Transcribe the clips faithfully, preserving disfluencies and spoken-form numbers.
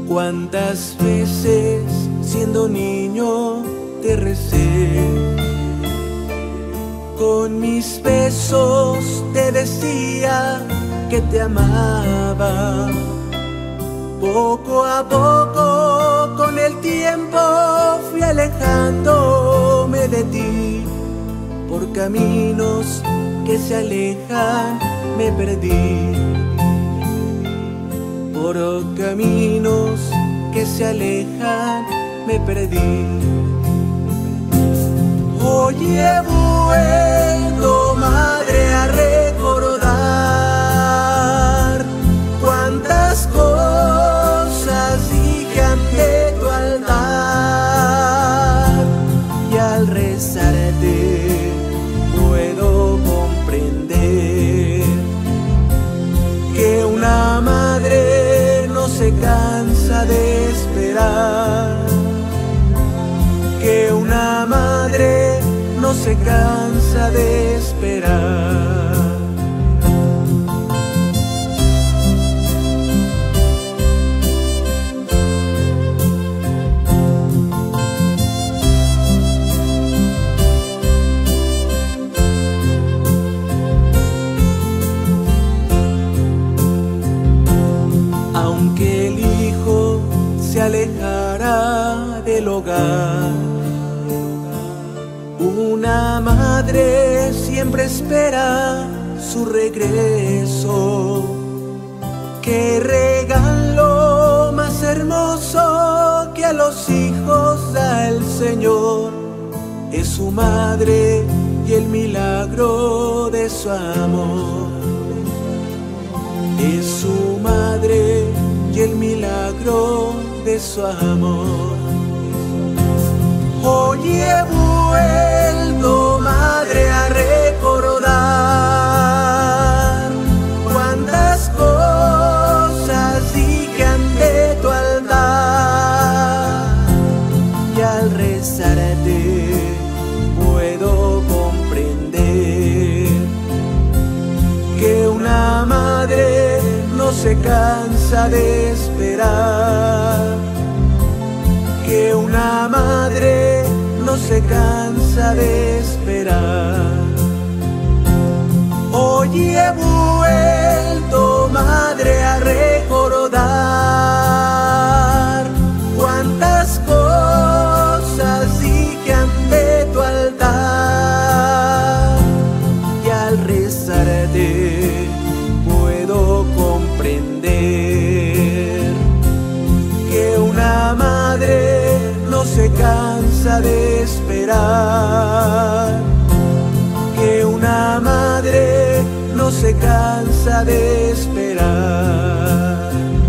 Cuántas veces siendo niño te recé, con mis besos te decía que te amaba. Poco a poco con el tiempo fui alejándome de ti, por caminos que se alejan me perdí, por caminos que se alejan me perdí. Hoy he vuelto, madre, a recordar cuántas cosas dije ante tu altar, y al rezarte puedo comprender que una madre no se cansa de esperar, que una madre no se cansa de esperar. Aunque el hijo se alejará del hogar, una madre siempre espera su regreso. Qué regalo más hermoso que a los hijos da el Señor, es su madre y el milagro de su amor. Es su madre y el milagro de su amor. Hoy he vuelto, madre, a recordar cuántas cosas dije ante tu altar, y al rezarte puedo comprender que una madre no se cansa de esperar, que una madre no se cansa de esperar. Hoy he vuelto, madre, a recordar cuántas cosas dije ante tu altar, y al rezarte puedo comprender que una madre no se cansa de esperar, que una madre no se cansa de esperar.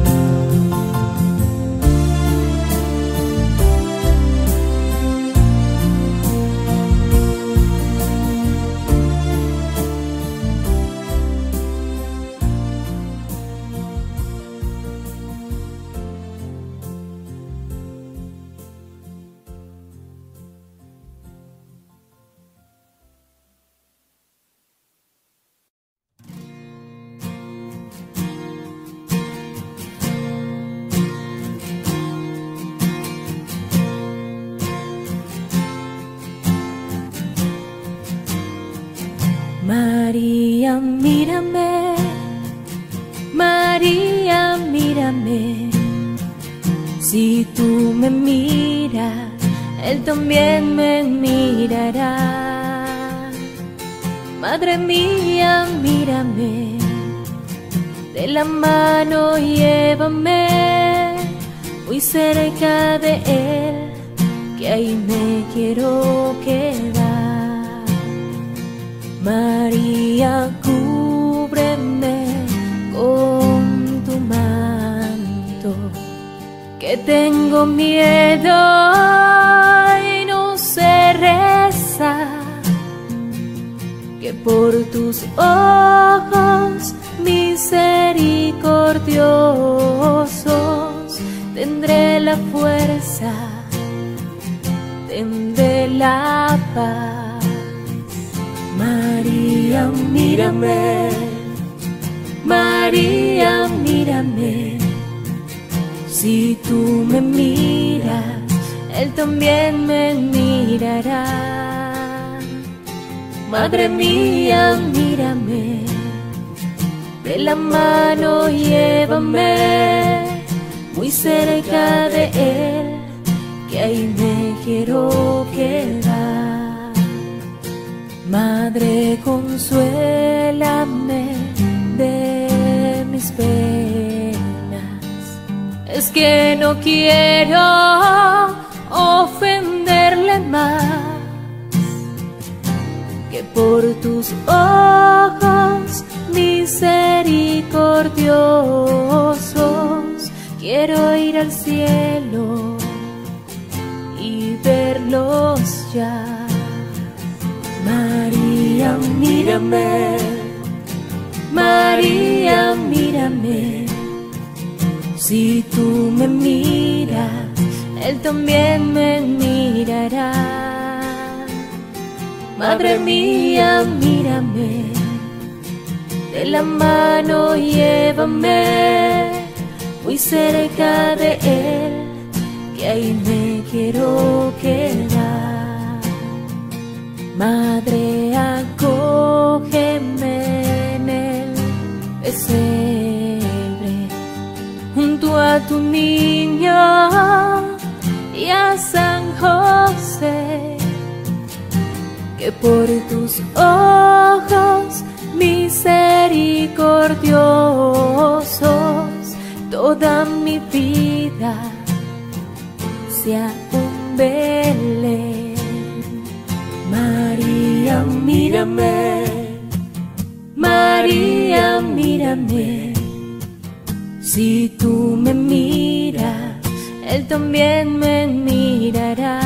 María, mírame, María, mírame. Si tú me miras, Él también me mirará. Madre mía, mírame, de la mano llévame muy cerca de Él, que ahí me quiero quedar. María, cúbreme con tu manto, que tengo miedo y no sé rezar, que por tus ojos misericordiosos tendré la fuerza, tendré la paz. María, mírame, María, mírame. Si tú me miras, Él también me mirará. Madre mía, mírame, de la mano llévame muy cerca de Él, que ahí me quiero quedar. Madre, consuélame de mis penas, es que no quiero ofenderle más, que por tus ojos misericordiosos quiero ir al cielo y verlos ya. María, mírame, María, mírame, si tú me miras, Él también me mirará. Madre mía, mírame, de la mano llévame muy cerca de Él, que ahí me quiero quedar. Madre, acógeme en el pesebre, junto a tu niño y a San José, que por tus ojos misericordiosos toda mi vida sea un Belén. María, mírame, María, mírame, si tú me miras, Él también me mirará.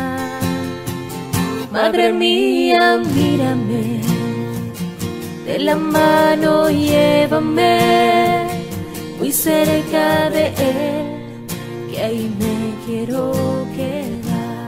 Madre mía, mírame, de la mano llévame muy cerca de Él, que ahí me quiero quedar.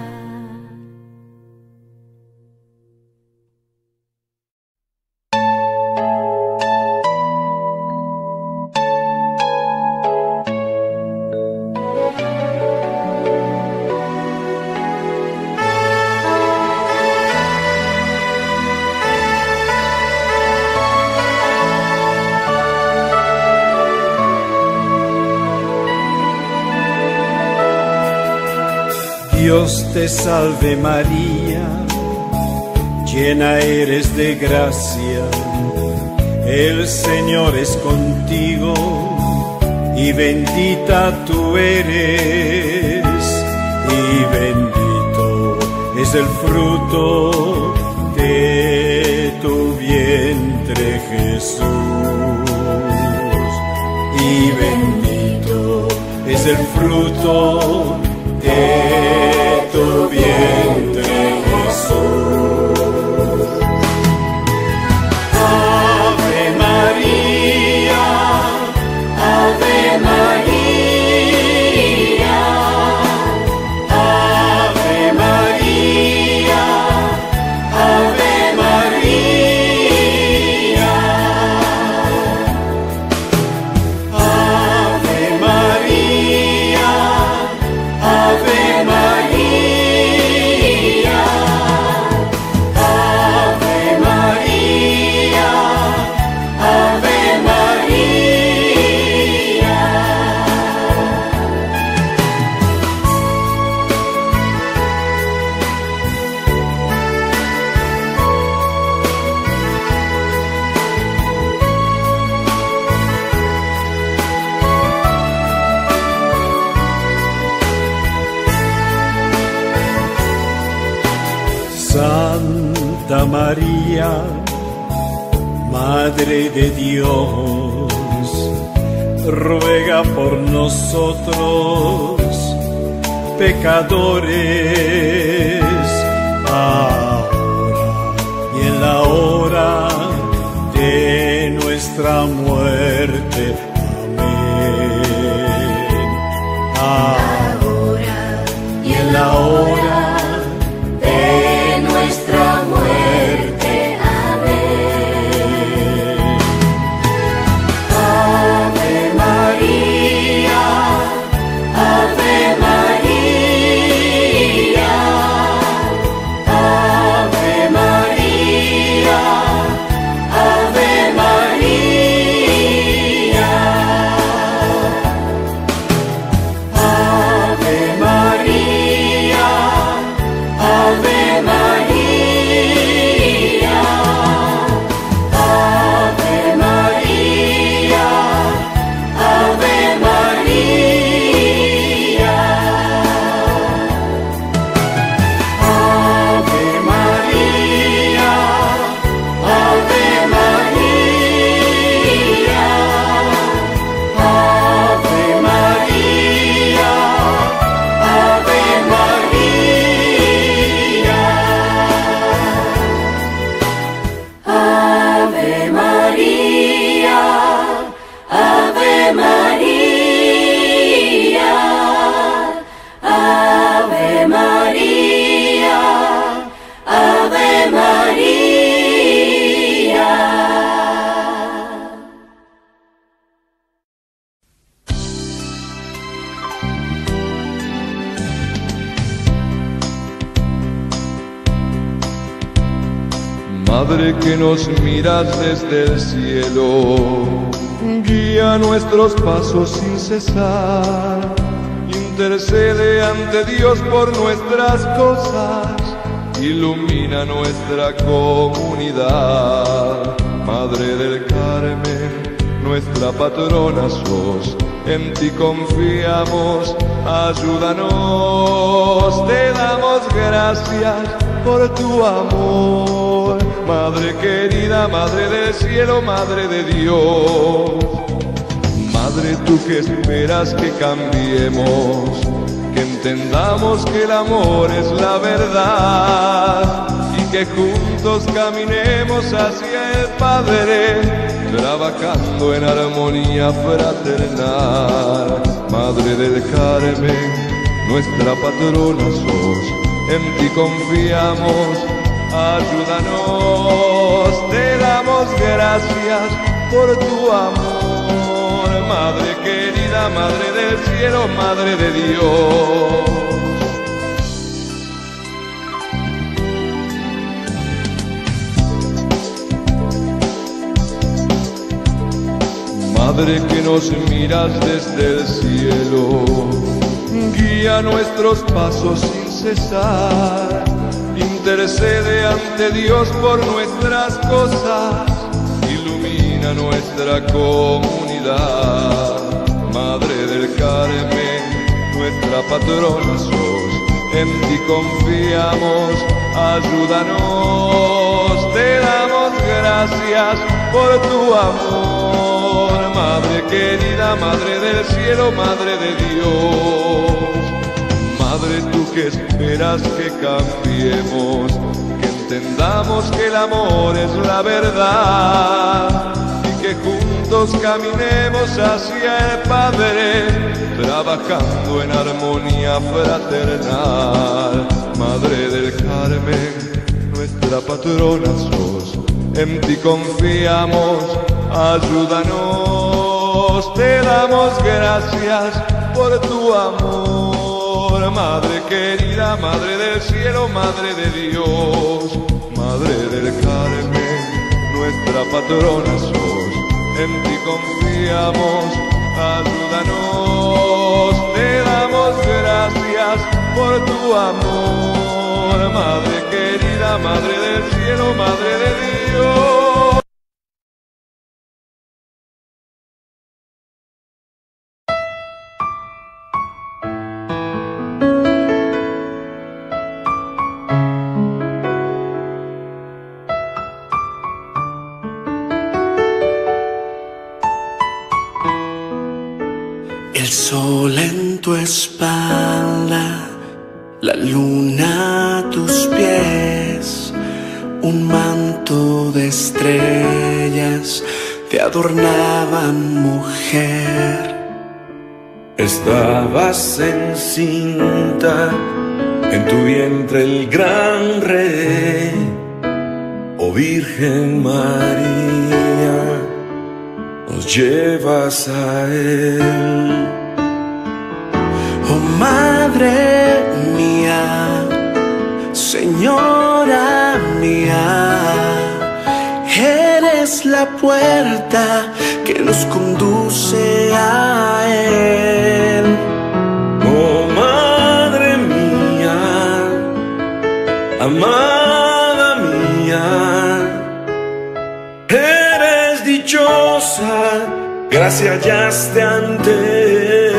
Dios te salve María, llena eres de gracia, el Señor es contigo y bendita tú eres, y bendito es el fruto de tu vientre Jesús, y bendito es el fruto de tu vientre Jesús. Ave María, Ave María, Ave María, Ave María, Ave María, Ave María, Ave María, Ave María. Santa María, Madre de Dios, ruega por nosotros pecadores, ahora y en la hora de nuestra muerte. Amén. Ahora y en la hora Ave Madre que nos miras desde el cielo, guía nuestros pasos sin cesar, intercede ante Dios por nuestras cosas, ilumina nuestra comunidad. Madre del Carmen, nuestra patrona sos, en ti confiamos, ayúdanos, te damos gracias por tu amor. Madre querida, Madre del cielo, Madre de Dios. Madre, tú que esperas que cambiemos, que entendamos que el amor es la verdad y que juntos caminemos hacia el Padre, trabajando en armonía fraternal. Madre del Carmen, nuestra patrona sos, en ti confiamos, ayúdanos, te damos gracias por tu amor. Madre querida, Madre del cielo, Madre de Dios. Madre que nos miras desde el cielo, guía nuestros pasos sin cesar, intercede ante Dios por nuestras cosas, ilumina nuestra comunidad. Madre del Carmen, nuestra patrona sos, en ti confiamos, ayúdanos, te damos gracias por tu amor. Madre querida, Madre del cielo, Madre de Dios. Madre, tú que esperas que cambiemos, que entendamos que el amor es la verdad y que juntos caminemos hacia el Padre, trabajando en armonía fraternal. Madre del Carmen, nuestra patrona sos, en ti confiamos, ayúdanos, te damos gracias por tu amor. Madre querida, Madre del cielo, Madre de Dios. Madre del Carmen, nuestra patrona sos, en ti confiamos, ayúdanos, te damos gracias por tu amor. Madre querida, Madre del cielo, Madre de Dios. El sol en tu espalda, la luna a tus pies, un manto de estrellas te adornaban, mujer. Estabas encinta, en tu vientre el gran rey, oh Virgen María, nos llevas a él. Oh Madre mía, Señora mía, eres la puerta que nos conduce a él. Oh Madre mía, amada mía, eres dichosa, gracia hallaste ante él.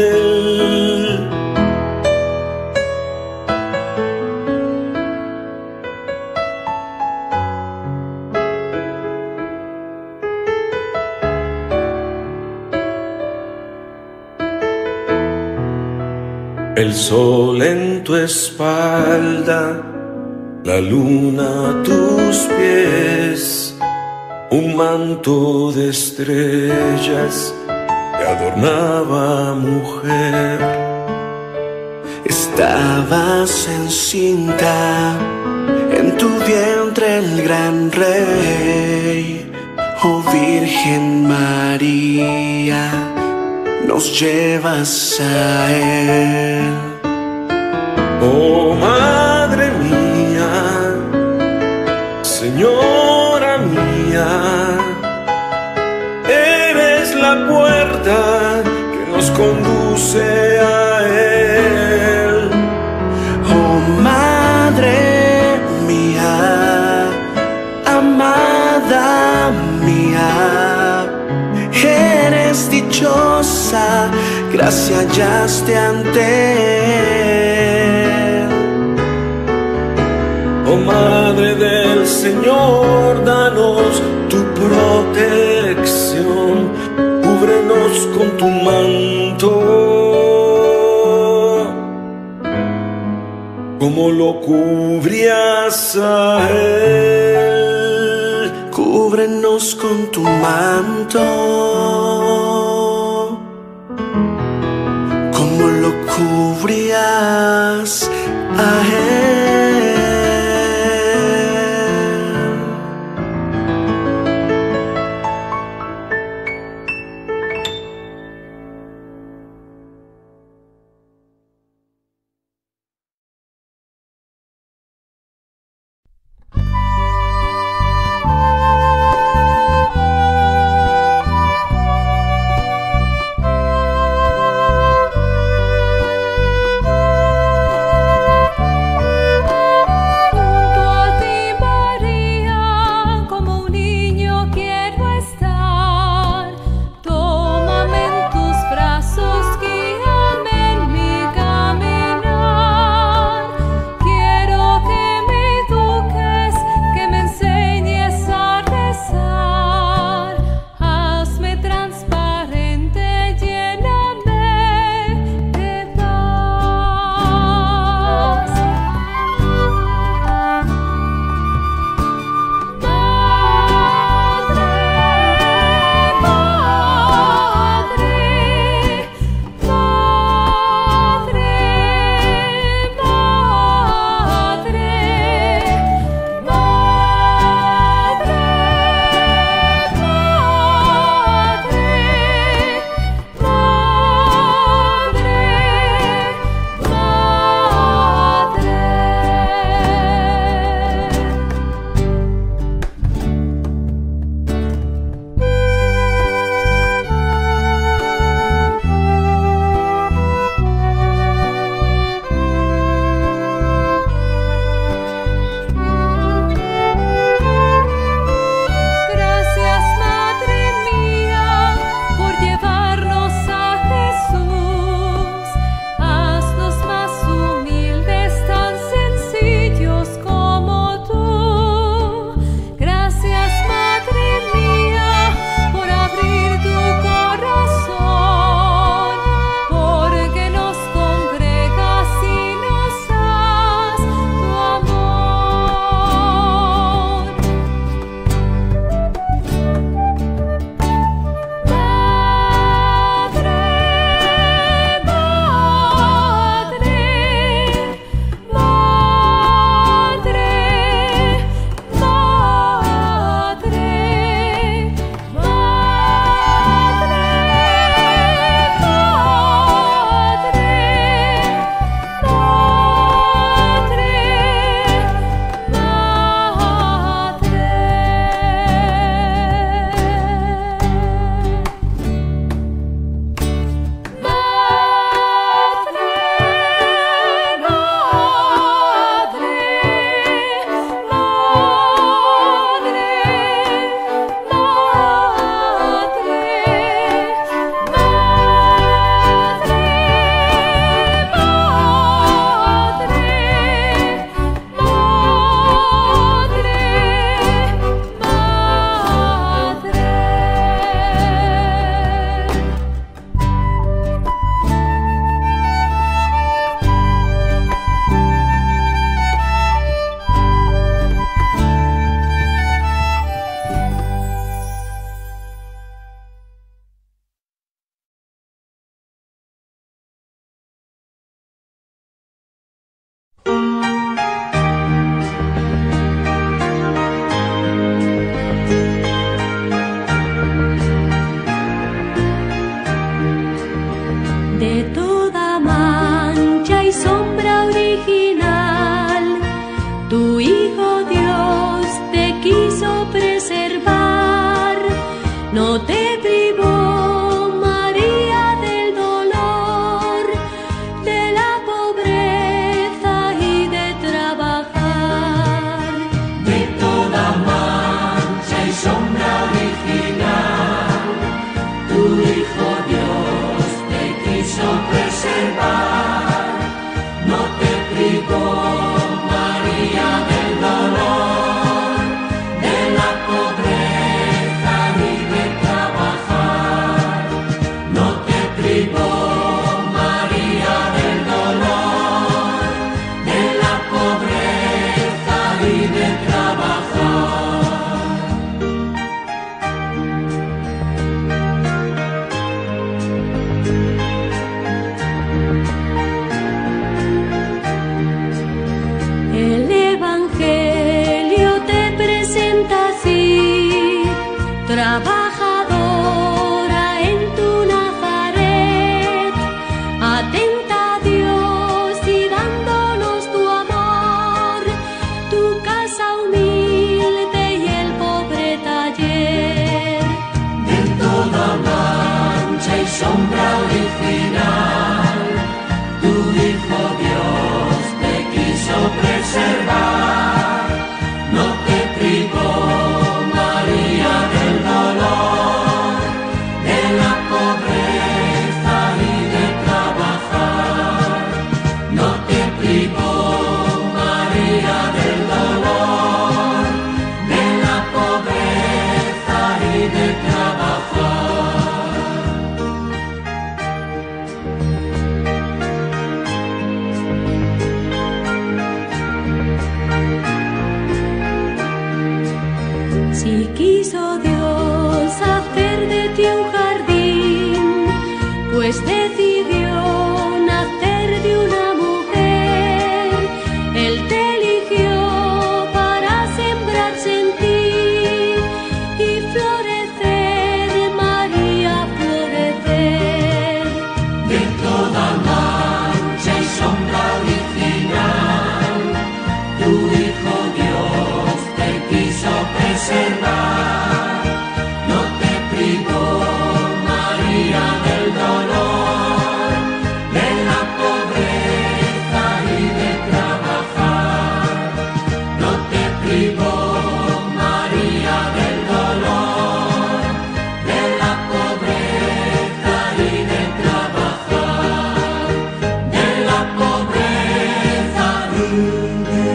El sol en tu espalda, la luna a tus pies, un manto de estrellas te adornaba, mujer. Estabas encinta, en tu vientre el gran rey, oh Virgen María, nos llevas a él. Oh Madre mía, Señor mía. Eres la puerta que nos conduce a Él. Oh Madre mía, amada mía, eres dichosa, gracia hallaste ante Él. Oh Madre del Señor, danos tu protección, cúbrenos con tu manto, como lo cubrías a Él. Cúbrenos con tu manto, como lo cubrías a Él. trabajadora en tu Nazaret, atenta a Dios y dándonos tu amor, tu casa humilde y el pobre taller. De toda mancha y sombra original, tu Hijo Dios te quiso preservar, no te privó María del dolor, de la pobreza y de trabajar, no te privó María del dolor, de la pobreza y de trabajar. Si quiso Dios hacer de ti un jardín, pues decidió nacer de una mujer. Él te eligió para sembrarse en ti y florecer, María, florecer. De toda mancha y sombra original, tu Hijo Dios te quiso preservar, no te privó María del dolor, de la pobreza y de trabajar, no te privó María del dolor, de la pobreza y de trabajar, de la pobreza y de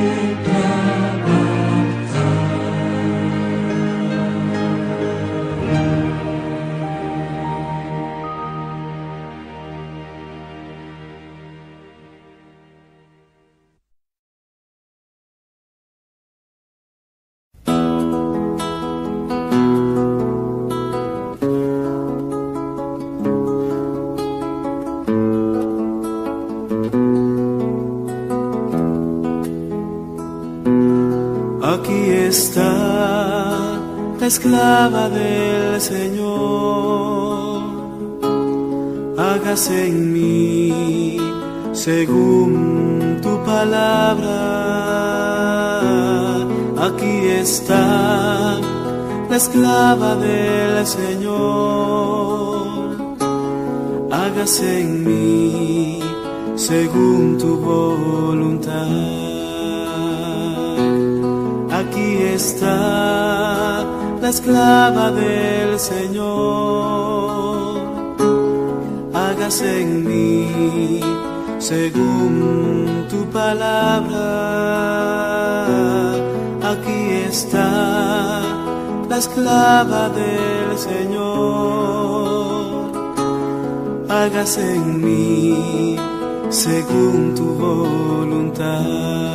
Aquí está la esclava del Señor, hágase en mí según tu palabra. Aquí está la esclava del Señor, hágase en mí según tu voluntad. Aquí está la esclava del Señor, hágase en mí según tu palabra. Aquí está la esclava del Señor, hágase en mí según tu voluntad.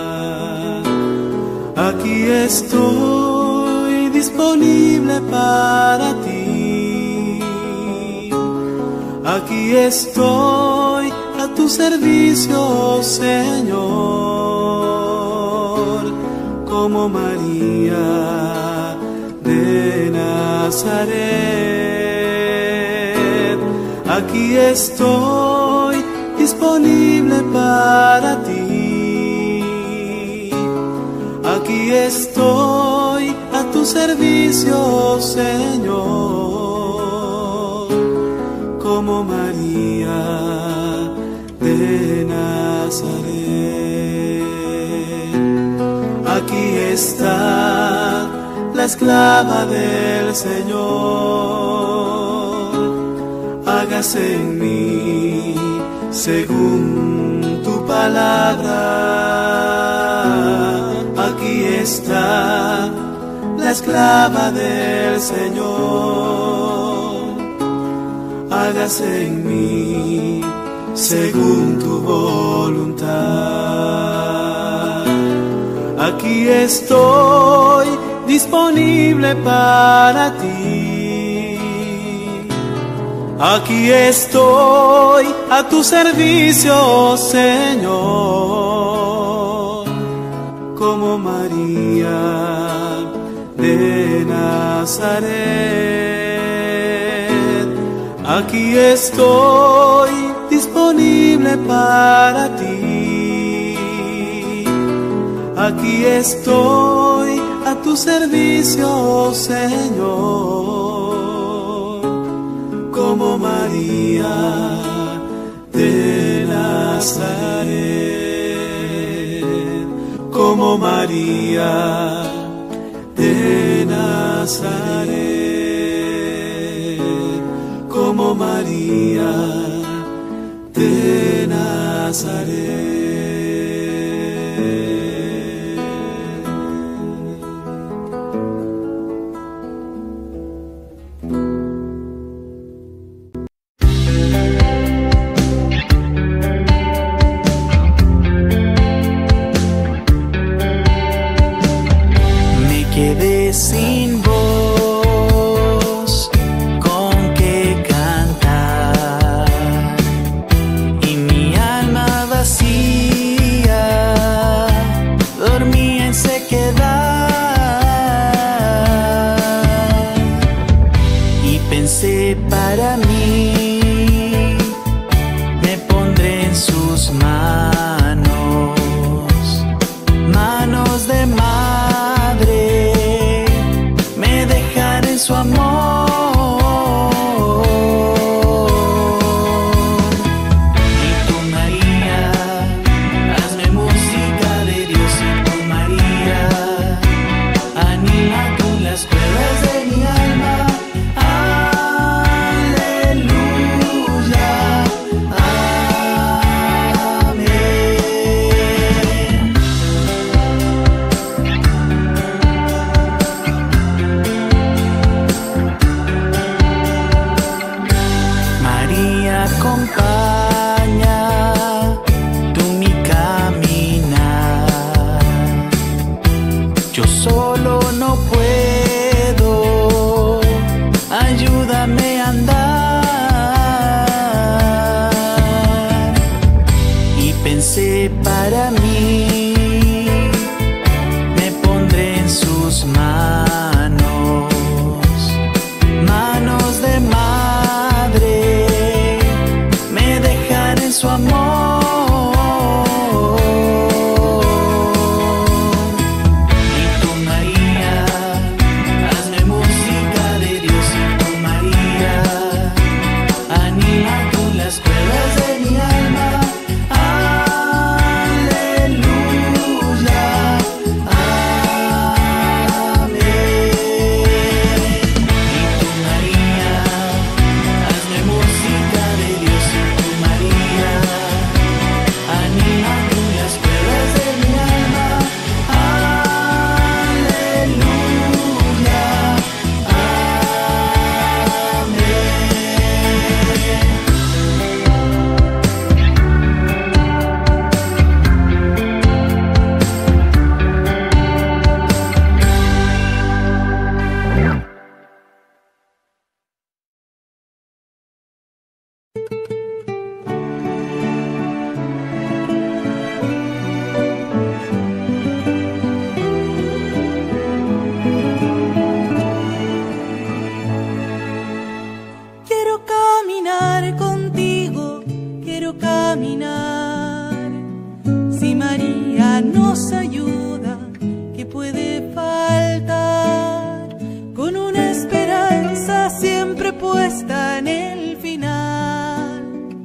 Aquí estoy disponible para ti, aquí estoy a tu servicio, Señor, como María de Nazaret. Aquí estoy disponible para ti, aquí estoy a tu servicio, Señor, como María de Nazaret. Aquí está la esclava del Señor, hágase en mí según tu palabra. Aquí está la esclava del Señor, hágase en mí según tu voluntad. Aquí estoy disponible para ti, aquí estoy a tu servicio, Señor, como María de Nazaret. Aquí estoy disponible para ti. Aquí estoy a tu servicio, Señor, como María de Nazaret, como María de Nazaret, como María de Nazaret. Sin voz con que cantar y mi alma vacía dormía en sequedad y pensé para mí me pondré en sus manos, manos de madre, su amor. Y tú, María, hazme música de Dios. Y tú, María, anima con las cuerdas de mi alma. Aleluya, acompaña tú mi caminar. Yo solo no puedo, ayúdame a andar. Y pensé para mí, me pondré en sus manos, manos de madre, su amor. Y tú, María, hazme música de Dios. Y tú, María, anima tú las cuerdas de mi alma. Aleluya, amén. Y tú, María, hazme música de Dios. Y tú, María, anima tú las cuerdas de mi alma. Aleluya, caminar. Si María nos ayuda, ¿qué puede faltar? Con una esperanza siempre puesta en el final.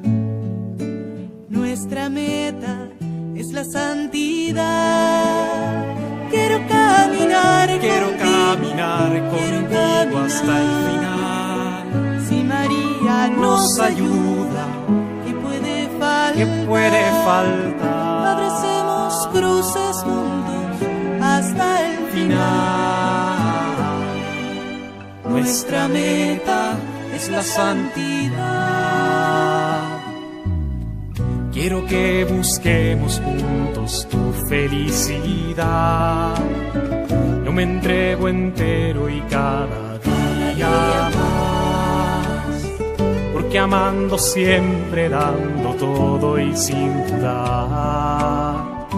Nuestra meta es la santidad. Quiero caminar, quiero contigo, caminar contigo quiero caminar. hasta el final. Si María nos ayuda, ¿qué puede faltar? ¿Qué puede faltar? Abracemos cruces juntos hasta el final. Nuestra meta es la santidad. Quiero que busquemos juntos tu felicidad. Yo me entrego entero y cada día más, porque amando siempre, dando todo y sin dudar, en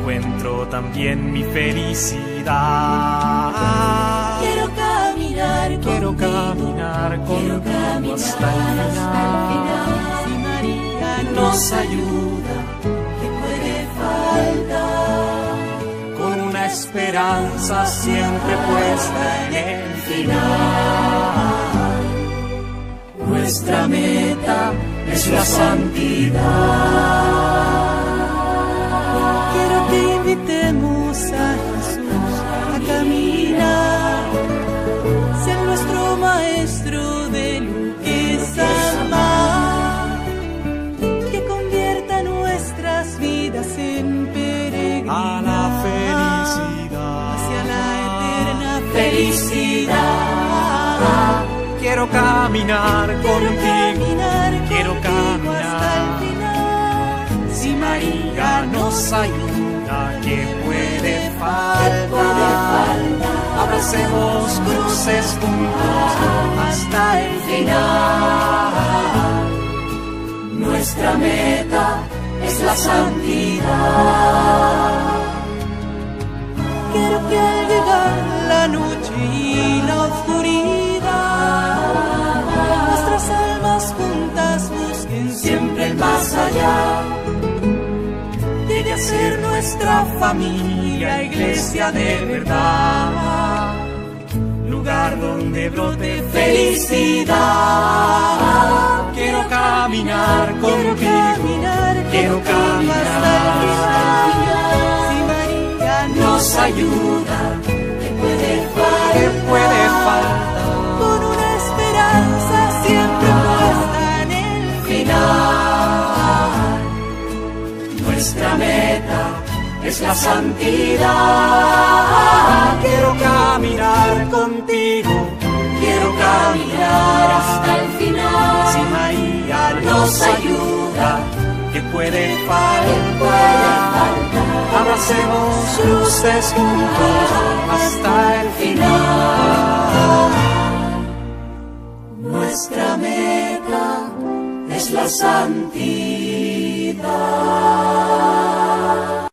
encuentro también mi felicidad. Quiero caminar Quiero contigo, caminar contigo caminar hasta el final. Si María nos ayuda, ¿qué puede faltar? Con una esperanza siempre puesta en el final. Nuestra meta es la santidad. Quiero que invitemos a Jesús a caminar, ser nuestro maestro de lo que es amar, que convierta nuestras vidas en peregrinar a la felicidad, hacia la eterna felicidad. Quiero caminar contigo, quiero contigo hasta el caminar. final. Si María nos ayuda, ¿qué puede faltar? Abracemos cruces juntos hasta el final. Nuestra meta es la santidad. Quiero que al llegar la noche y la oscuridad, nuestras almas juntas busquen siempre el más allá. Llegue a ser nuestra familia, iglesia de verdad, lugar donde brote felicidad. Quiero caminar contigo, quiero caminar hasta el final. Si María nos ayuda, ¿qué puede faltar? ¿qué puede faltar? Con una esperanza siempre puesta en el final. Nuestra meta es la santidad. Quiero caminar contigo, Quiero caminar hasta el final. si María nos ayuda, ¿qué puede ¿Qué faltar? puede faltar? Abracemos cruces juntos hasta el final. Nuestra meta es la santidad.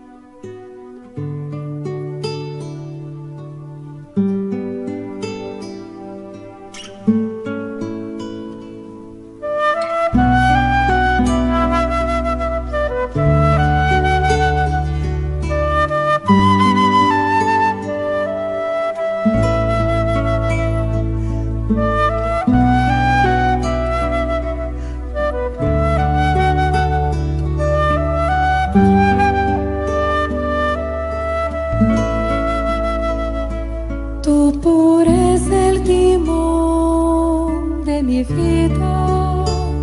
Tú eres el timón de mi vida,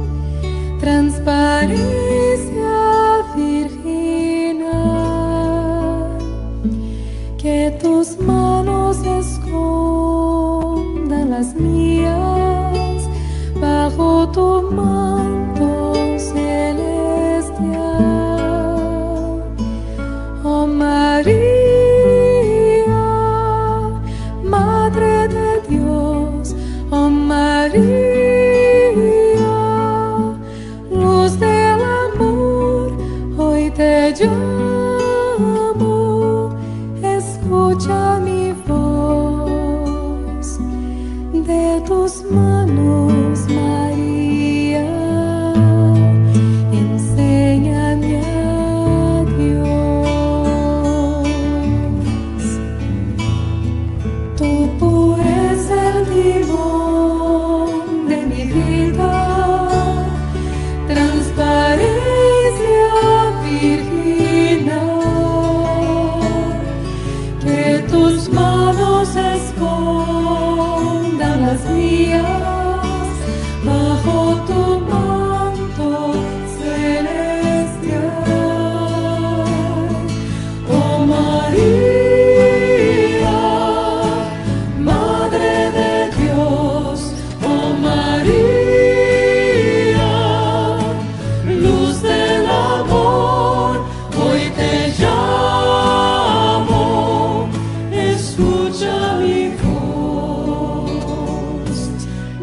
transparencia virginal, que tus manos escondan las mías bajo tu manto celestial. Oh María, Madre de Dios, oh María, luz del amor, hoy te llamo, escucha mi voz, de tus manos, María, enséñame a Dios. Tú eres el timón de mi vida, transparencia virginal, que tus manos escondan las mías bajo tu manto celestial. Oh María, Madre de Dios, oh María, luz del amor, hoy te llamo, escucha mi voz,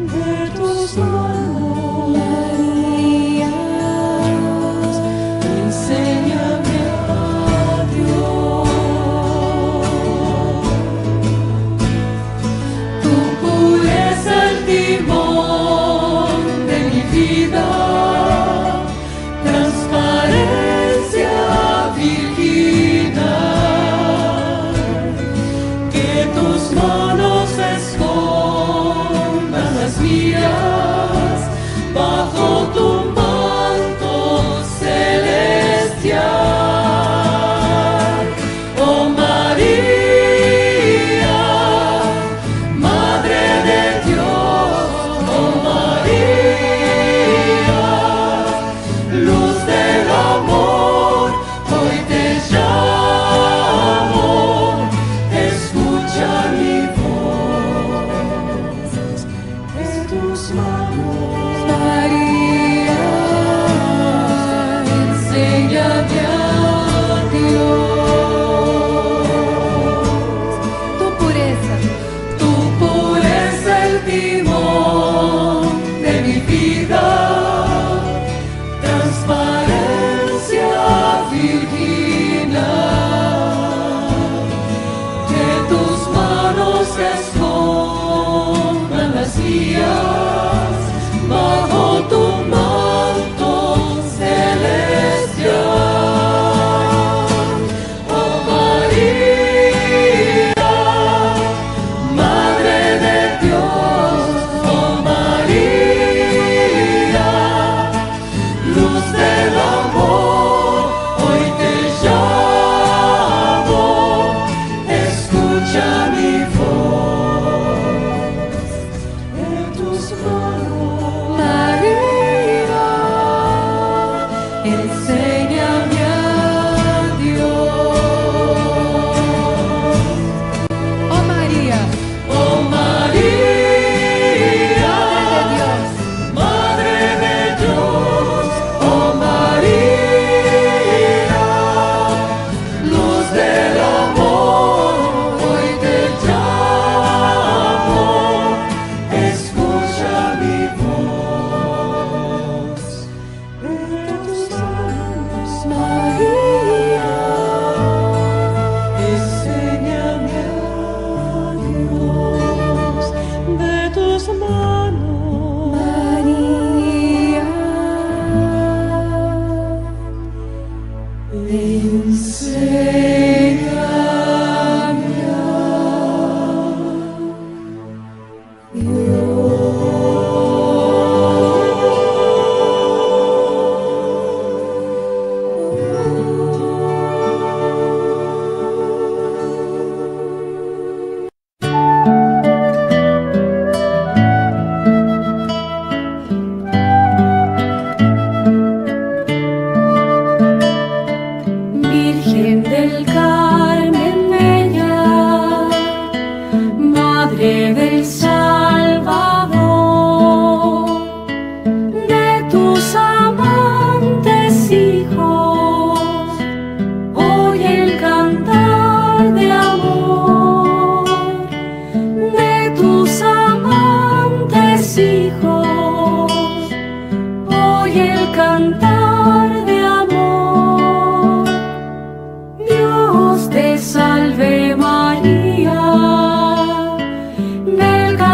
escondan las vías bajo tu manto celestial. Oh María, Madre de Dios, oh María, luz del amor, hoy te llamo, escucha mi voz. En tus manos, María, enséñame a Dios. Oh María, Oh María, Madre de Dios, Madre de Dios, oh María, luz del amor, hoy te llamo, escucha mi voz. En tus manos, María, enséñame a Dios. De tus manos, María, enséñame Virgen del Carmen Bella, Madre del Salvador, de tus amantes hijos, oye el cantar de amor. De tus amantes hijos, oye el cantar de amor. Dios te salve María, del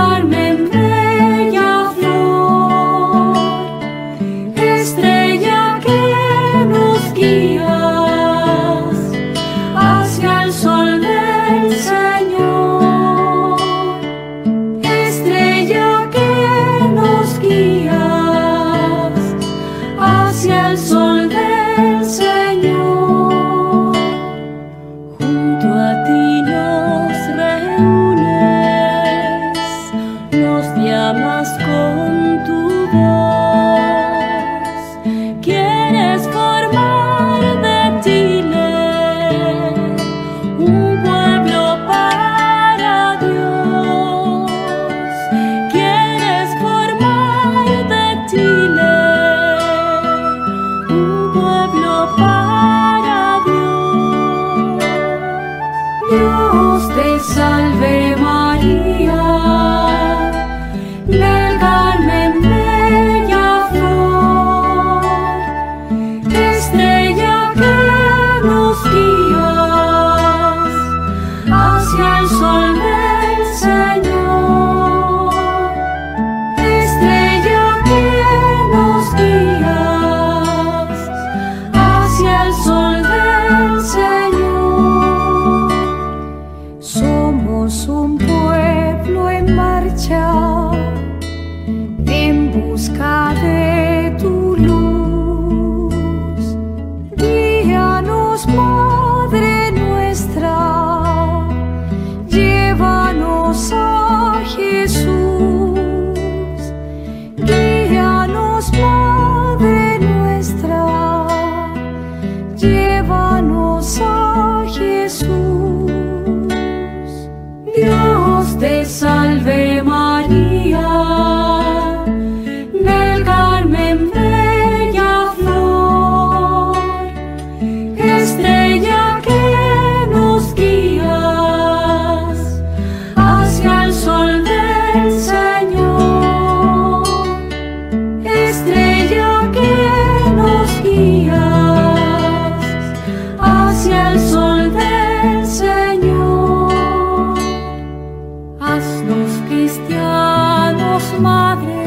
Haznos cristianos, Madre,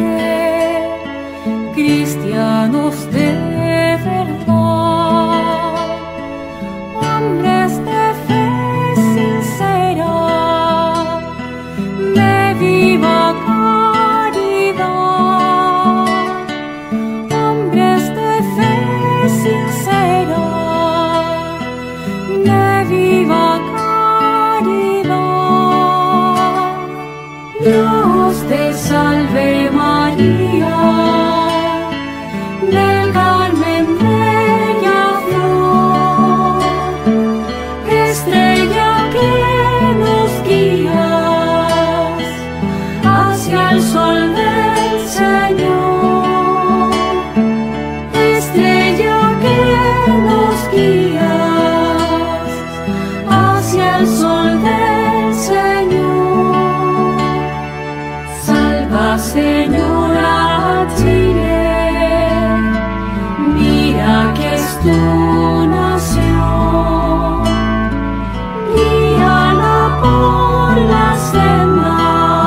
cristianos de verdad, hombres de fe sincera, de viva caridad, hombres de fe sincera, de viva caridad. Dios te salve María, del Carmen bella flor, estrella que nos guías hacia el sol del Señor, estrella que nos guías hacia el sol del Señor. Salva, Señora, Chile, mira que es tu nación, guíala por la senda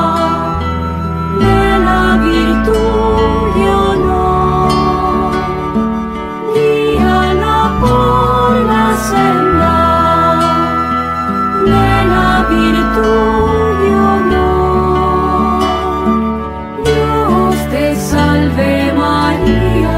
de la virtud y honor, guíala por la senda de la virtud y honor. Dios te salve María,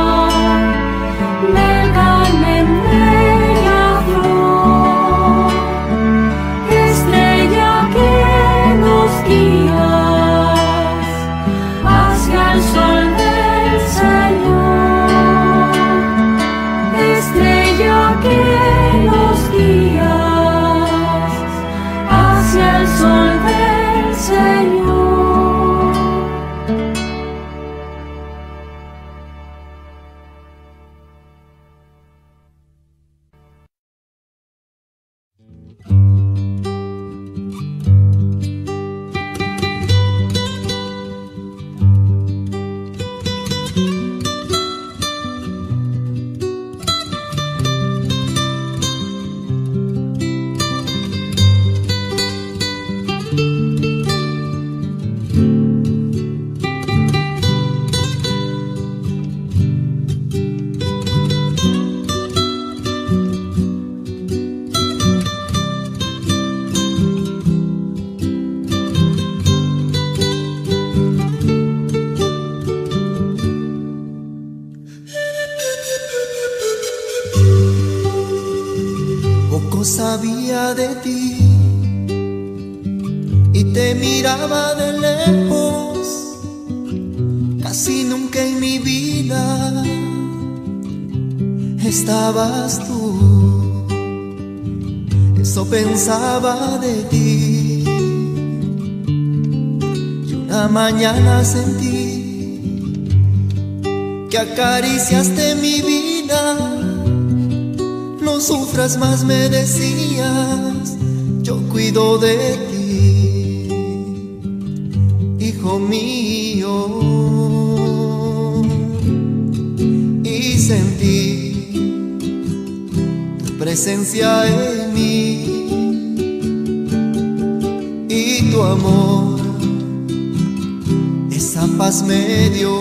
del Carmen bella flor, estrella que nos guías hacia el sol del Señor, estrella que nos guías hacia el sol del Señor. Poco sabía de ti y te miraba de lejos, casi nunca en mi vida estabas tú. Eso pensaba de ti y una mañana sentí que acariciaste mi vida. No sufras más, me decías, yo cuido de ti, hijo mío. Y sentí tu presencia en mí y tu amor, esa paz me dio.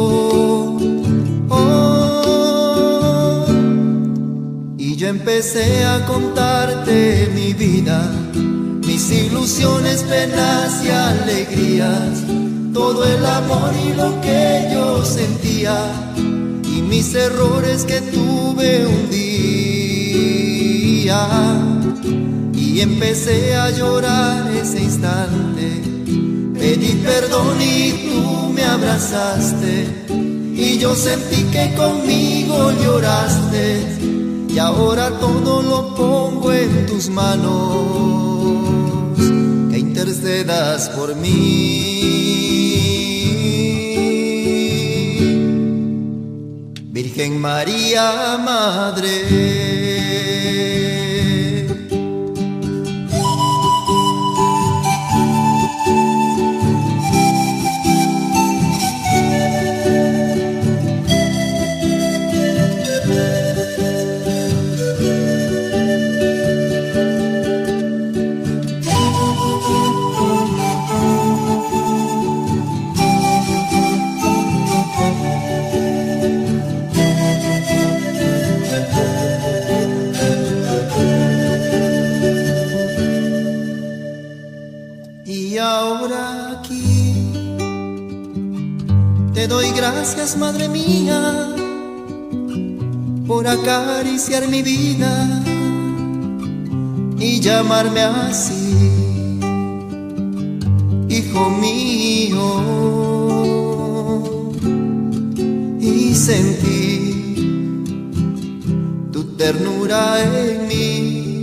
Yo empecé a contarte mi vida, mis ilusiones, penas y alegrías, todo el amor y lo que yo sentía, y mis errores que tuve un día. Y empecé a llorar ese instante, pedí perdón y tú me abrazaste, y yo sentí que conmigo lloraste. Y ahora todo lo pongo en tus manos, que intercedas por mí, Virgen María, Madre. ahora aquí te doy gracias, madre mía, por acariciar mi vida y llamarme así, hijo mío, y sentí tu ternura en mí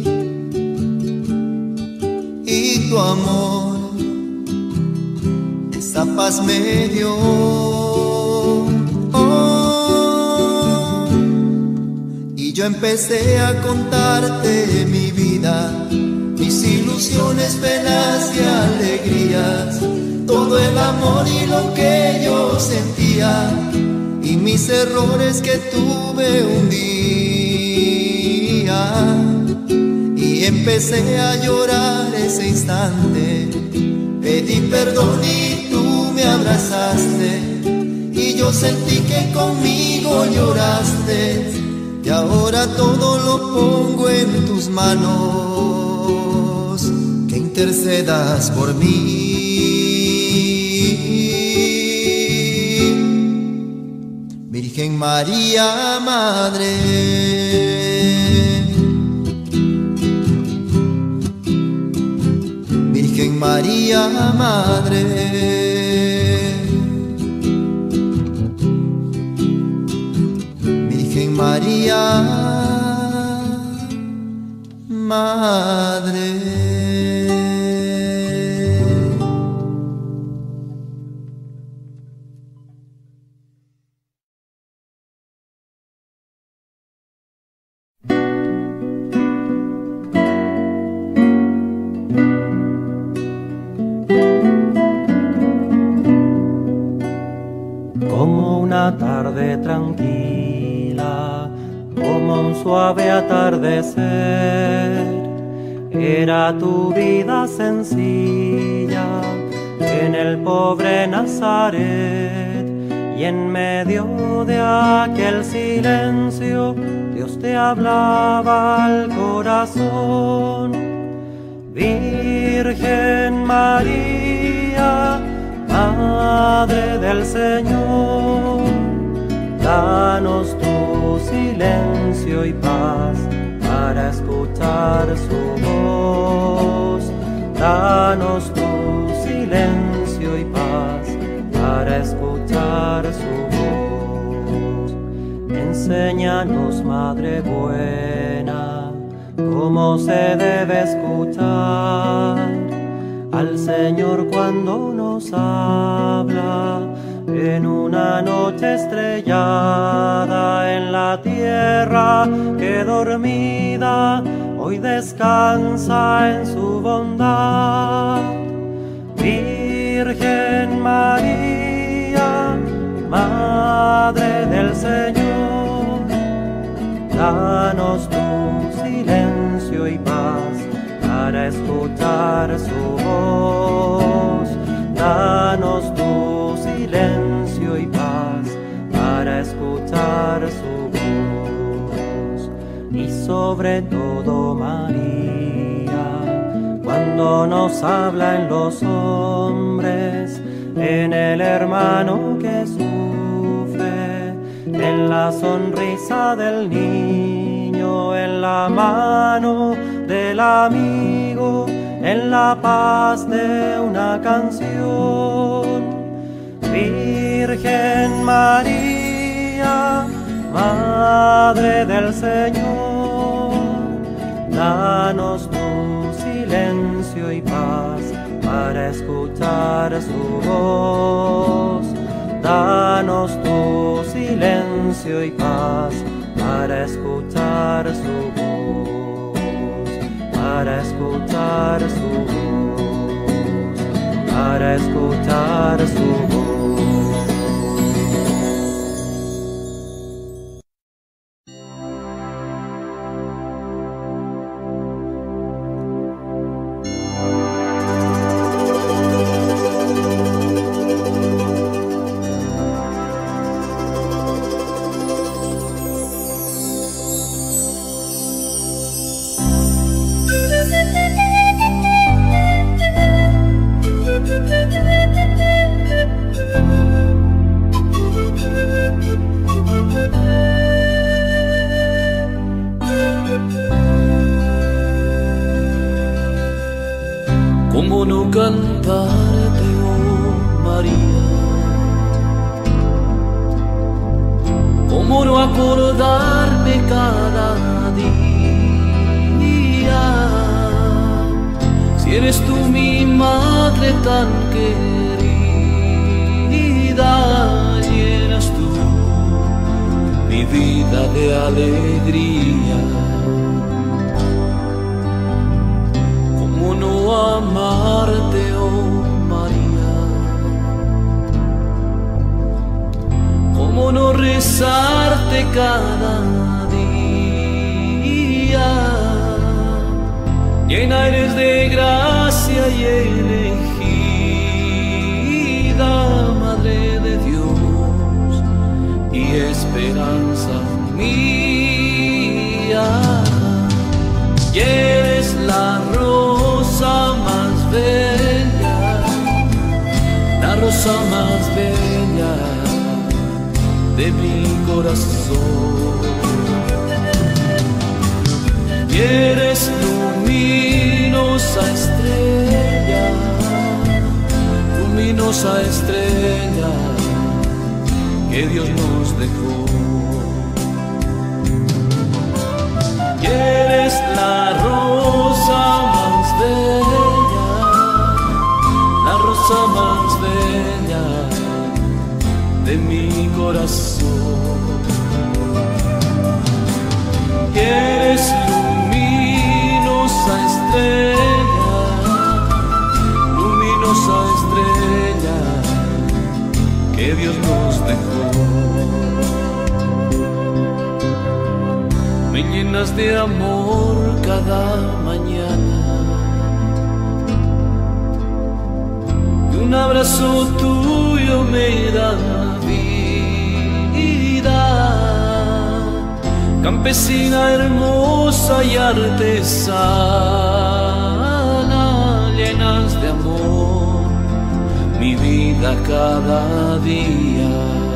y tu amor, esa paz me dio. Oh, y yo empecé a contarte mi vida, mis ilusiones, penas y alegrías, todo el amor y lo que yo sentía, y mis errores que tuve un día. Y empecé a llorar ese instante, pedí perdón y tú me abrazaste, y yo sentí que conmigo lloraste, y ahora todo lo pongo en tus manos, que intercedas por mí. Virgen María, Madre, Virgen María, Madre, Virgen María, Madre. Como una tarde tranquila, como un suave atardecer, era tu vida sencilla en el pobre Nazaret, y en medio de aquel silencio Dios te hablaba al corazón. Virgen María, Madre del Señor, danos tu silencio y paz para escuchar su voz. Danos tu silencio y paz para escuchar su voz. Enséñanos, Madre buena, cómo se debe escuchar al Señor cuando nos habla en una noche estrellada en la tierra que dormida hoy descansa en su bondad. Virgen María, Madre del Señor, danos tu silencio y paz para escuchar su voz. Danos tu silencio y paz para escuchar su voz. Y sobre todo, María, cuando nos habla en los hombres, en el hermano que sufre, en la sonrisa del niño, en la mano del amigo, en la paz de una canción. Virgen María, Madre del Señor, danos tu silencio y paz para escuchar su voz. Danos tu silencio y paz para escuchar su voz. Para escuchar su voz, para escuchar su voz. Thank you. cantarte, oh María. ¿Cómo no acordarme cada día? Si eres tú mi madre tan querida, llenas tú mi vida de alegría. ¿Cómo no amarte, oh María? ¿Cómo no rezarte cada día? Llena eres de gracia y elegida, Madre de Dios y esperanza mía. Y eres la rosa más bella, la rosa más bella de mi corazón. Y eres luminosa estrella, luminosa estrella que Dios nos dejó. Y eres la rosa más bella, la rosa más bella de mi corazón. Y eres luminosa estrella, luminosa estrella que Dios nos dejó. Me llenas de amor cada mañana y un abrazo tuyo me da vida. Campesina hermosa y artesana, llenas de amor mi vida cada día.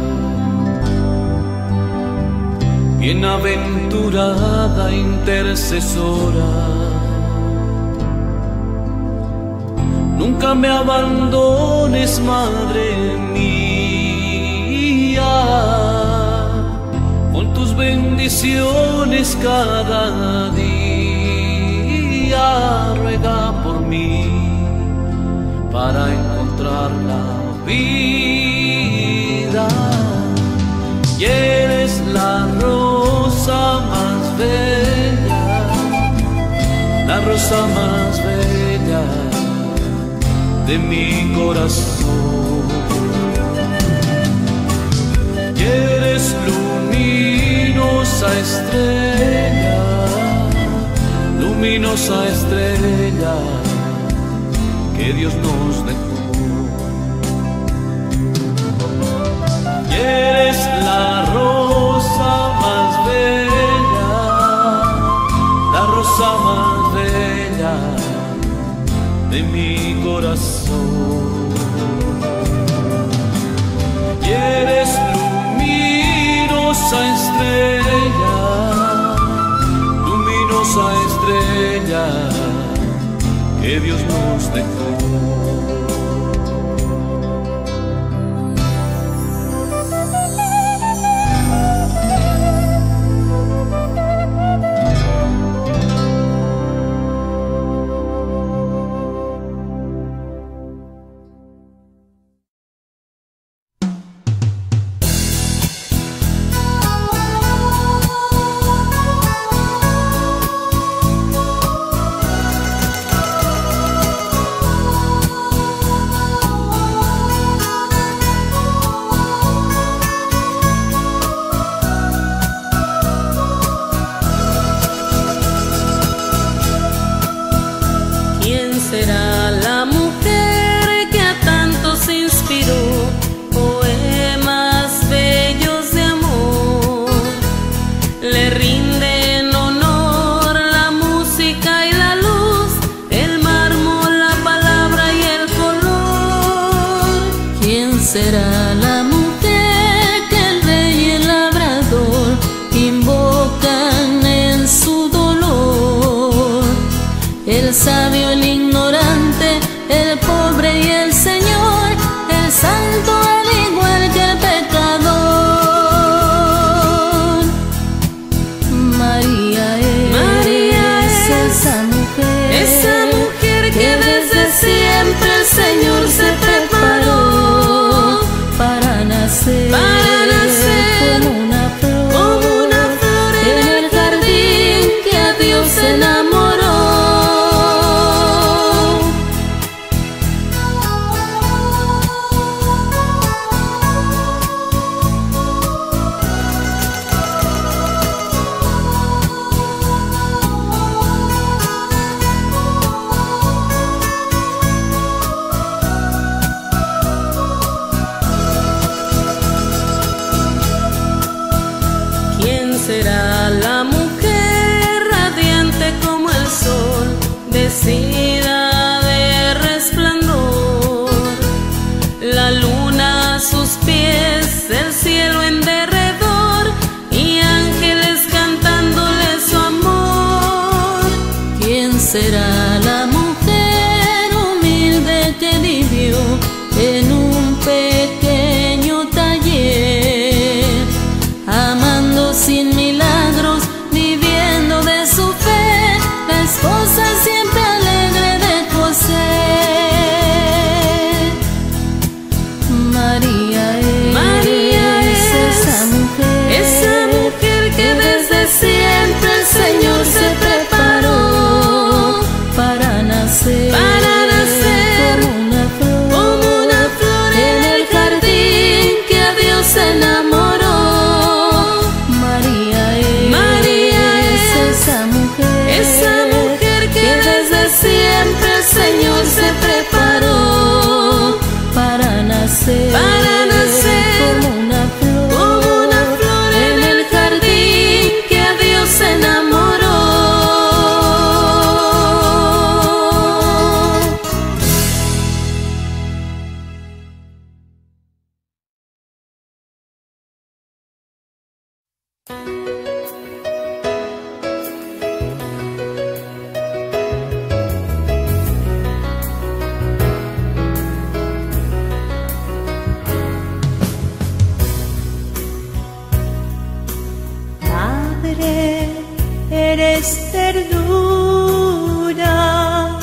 Bienaventurada intercesora, nunca me abandones, Madre mía. Con tus bendiciones cada día, ruega por mí para encontrar la vida. Y eres la rosa más bella, la rosa más bella de mi corazón. Y eres luminosa estrella, luminosa estrella que Dios nos dejó. Y eres la rosa más bella, la rosa más bella de mi corazón. Y eres luminosa estrella, luminosa estrella que Dios nos dejó. Será la mujer que a tantos inspiró poemas bellos de amor. Le rinden honor la música y la luz, el mármol, la palabra y el color. ¿Quién será la mujer que el rey y el labrador invocan en su dolor? El sabio, el ignorante, el pobre y nacer, para nacer como una flor, como una flor en el jardín que a Dios enamoró. Eres ternura,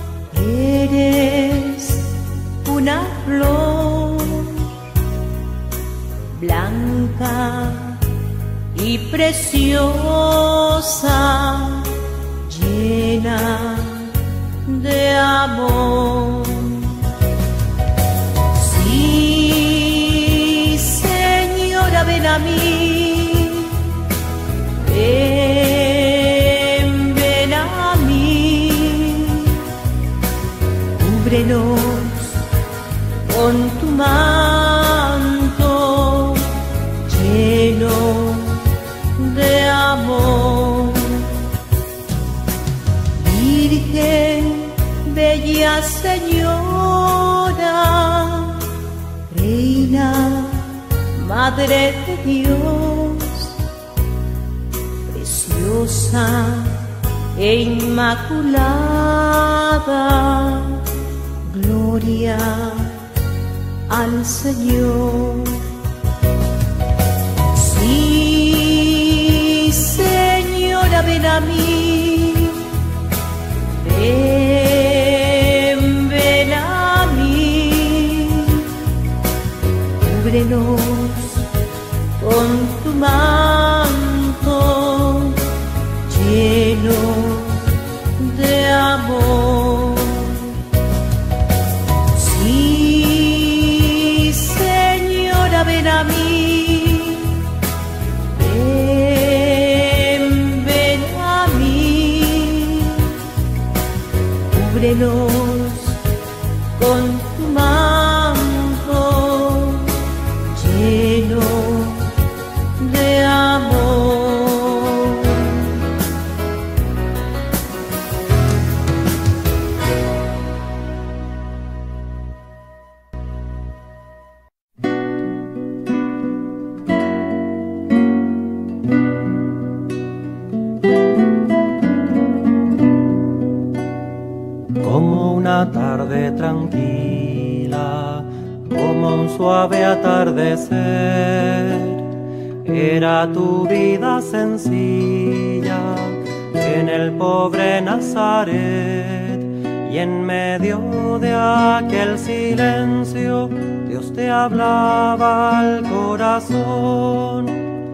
eres una flor blanca y preciosa, llena de amor. Sí, Señora, ven a mí. Ven, ven a mí, cúbrenos con tu manto lleno de amor. Virgen, bella Señora, Reina, Madre de Dios, preciosa e inmaculada, gloria al Señor. Sí, Señora, ven a mí, ven, ven a mí, cúbrenos con tu manto lleno de amor. Sí, Señora, ven a mí, ven, ven a mí, cúbrenos con tu manto lleno de amor. Como una tarde tranquila, como un suave atardecer, era tu vida sencilla en el pobre Nazaret. Y en medio de aquel silencio, Dios te hablaba al corazón.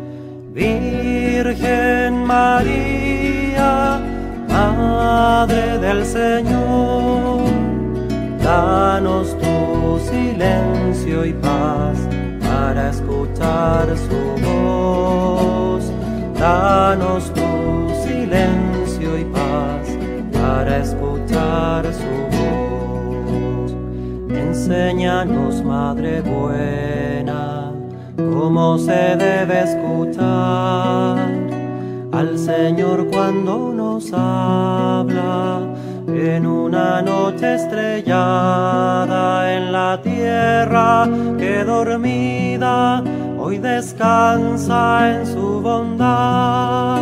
Virgen María, Madre del Señor, danos tu silencio y paz para escuchar su voz. Danos tu silencio y paz para escuchar su voz. Enséñanos, Madre buena, cómo se debe escuchar al Señor cuando nos habla en una noche estrellada en la tierra que dormida hoy descansa en su bondad.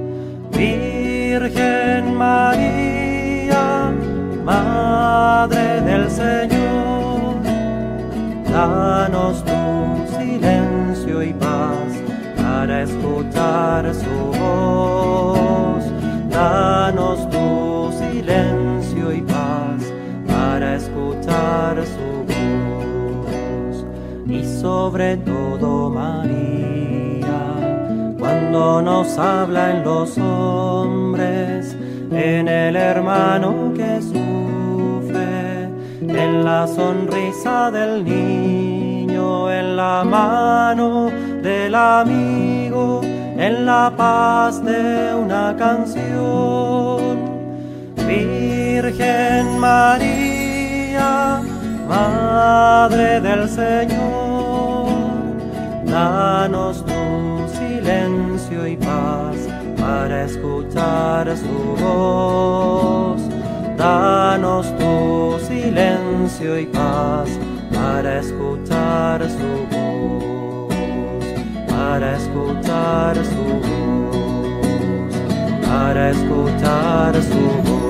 Virgen María, Madre del Señor, danos tu silencio y paz para escuchar su voz. Danos tu silencio y paz para escuchar su voz. Y sobre todo, María, cuando nos habla en los hombres, en el hermano que sufre, en la sonrisa del niño, en la mano del amigo, en la paz de una canción. Virgen María, Madre del Señor, danos tu silencio y paz para escuchar su voz. Danos tu silencio y paz para escuchar su voz, para escuchar su voz, para escuchar su voz.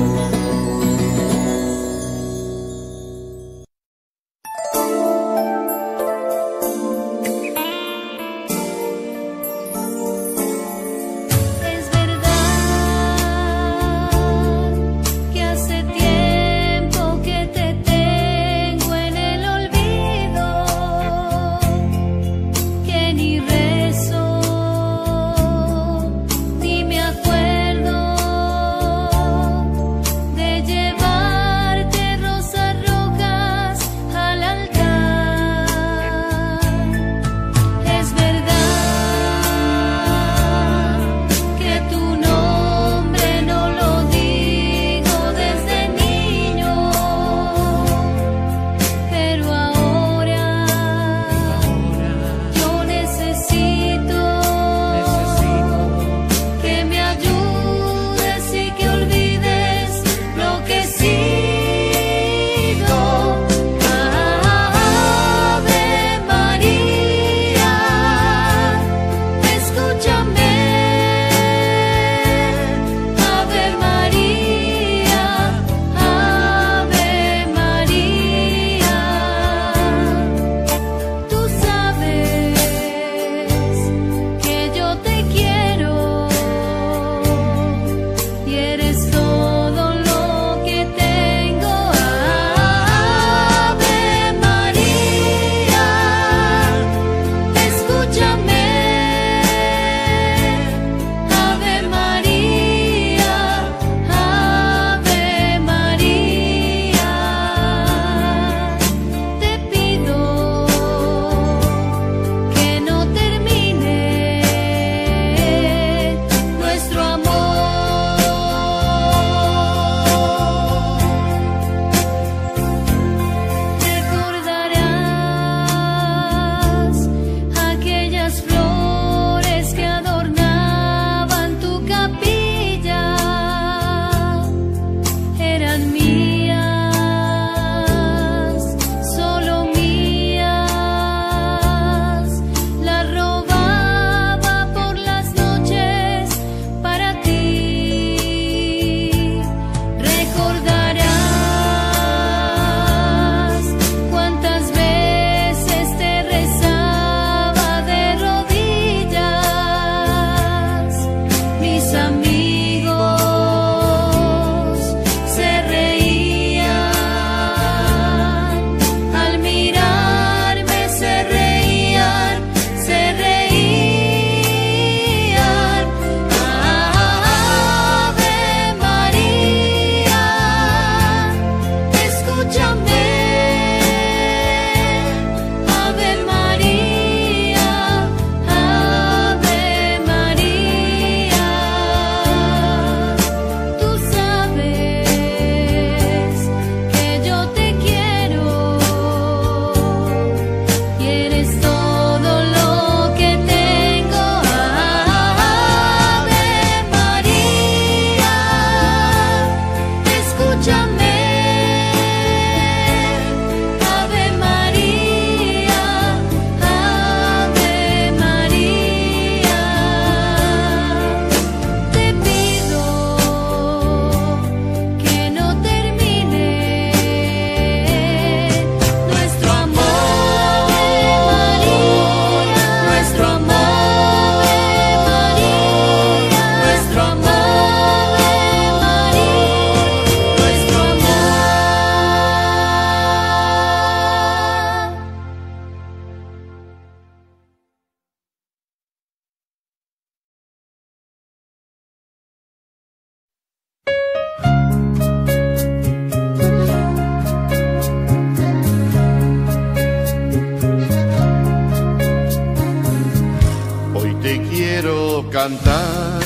cantar,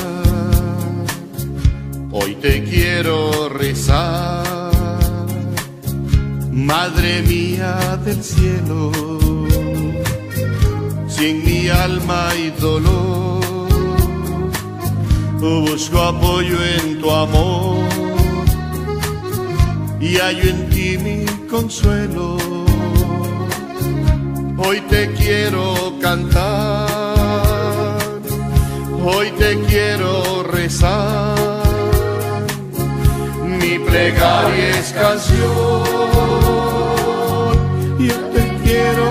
hoy te quiero rezar, Madre mía del cielo, si en mi alma hay dolor, busco apoyo en tu amor y hallo en ti mi consuelo. Hoy te quiero cantar, hoy te quiero rezar, mi plegaria es canción. Yo te quiero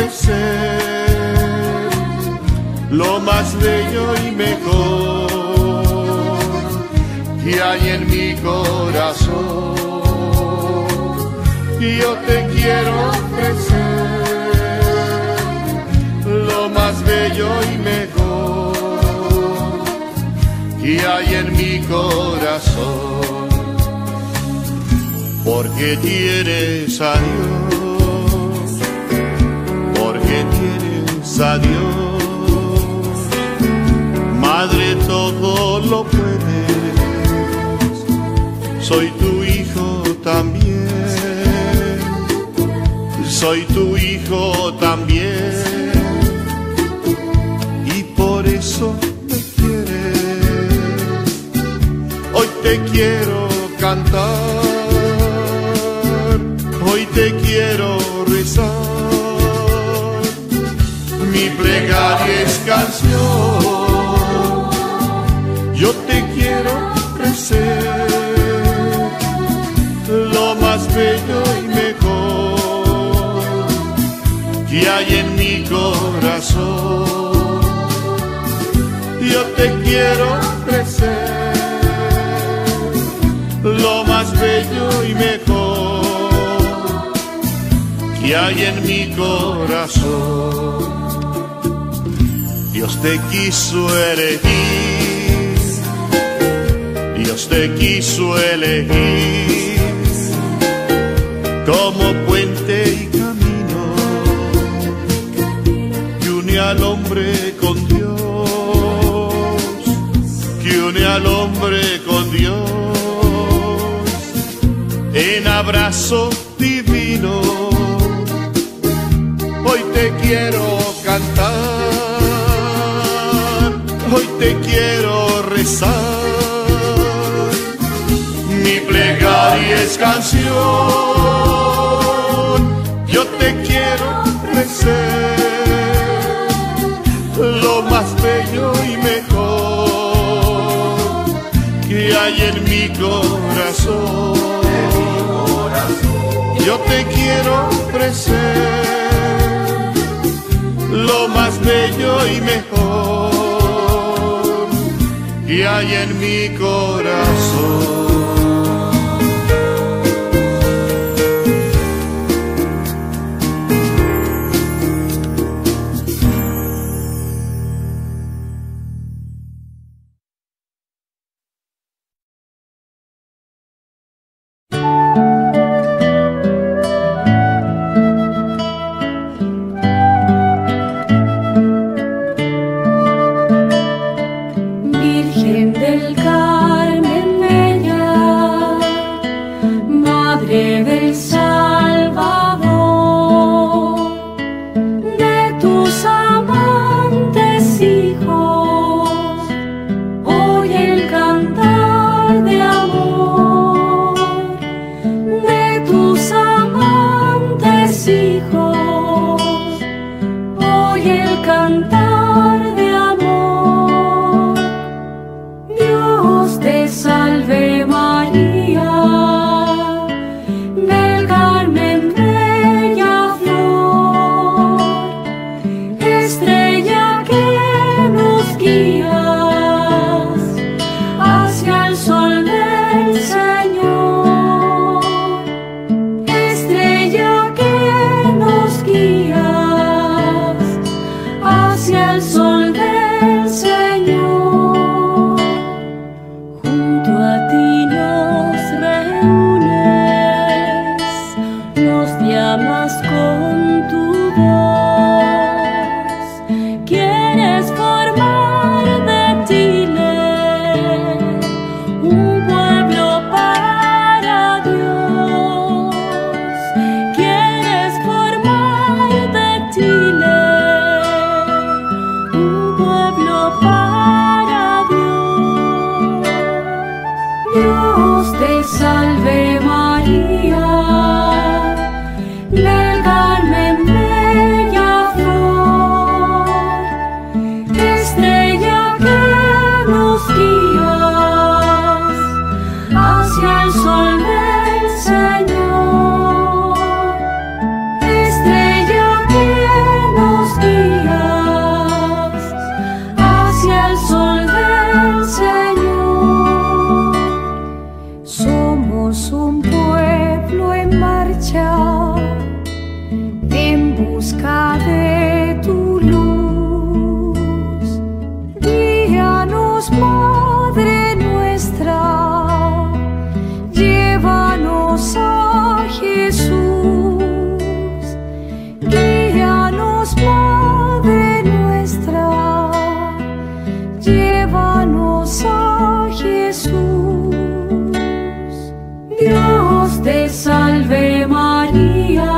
ofrecer lo más bello y mejor que hay en mi corazón. Yo te quiero ofrecer lo más bello y mejor que hay en mi corazón, porque tienes a Dios, porque tienes a Dios. Madre, todo lo puedes, soy tu hijo también, soy tu hijo también. Por eso me quieres, hoy te quiero cantar, hoy te quiero rezar, mi plegaria es canción. Yo te quiero ofrecer lo más bello y mejor que hay en mi corazón. Yo te quiero ofrecer lo más bello y mejor que hay en mi corazón. Dios te quiso elegir, Dios te quiso elegir como puente y camino que une al hombre con Dios, que une al hombre con Dios en abrazo divino. Hoy te quiero cantar, hoy te quiero rezar, mi plegaria es canción. Yo te quiero ofrecer lo más bello y mejor que hay en mi corazón. Yo te quiero ofrecer lo más bello y mejor que hay en mi corazón. Virgen del Carmen, me busca de tu luz. Guíanos, Madre nuestra, llévanos a Jesús. Guíanos, Madre nuestra, llévanos a Jesús. Dios te salve María,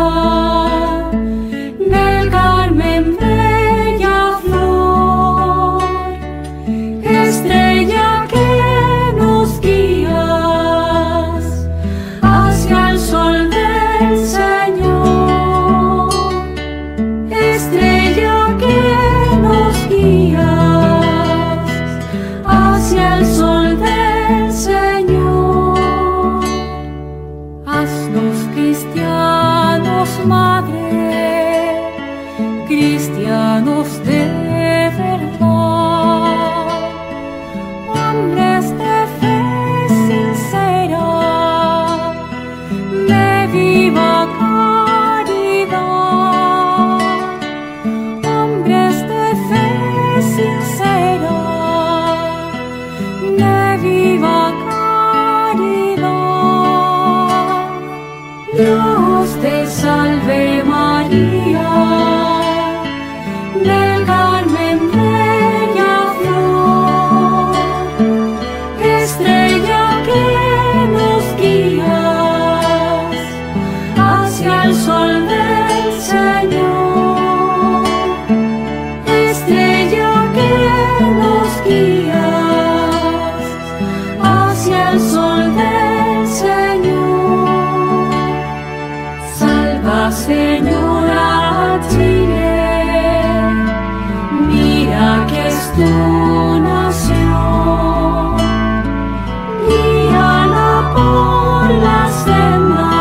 del Carmen bella flor, estrella que nos guías hacia el sol del Señor, estrella que nos guías hacia el sol del Señor. Haznos cristianos, Madre, cristianos de verdad, hombres de fe sincera, de viva caridad, hombres de fe sincera, de viva caridad. Dios te salve María, del Carmen bella flor, estrella que nos guías hacia el sol del Señor, estrella que nos guías hacia el sol del Señor. Salva, Señora, Chile, mira que es tu nación, guíala por la senda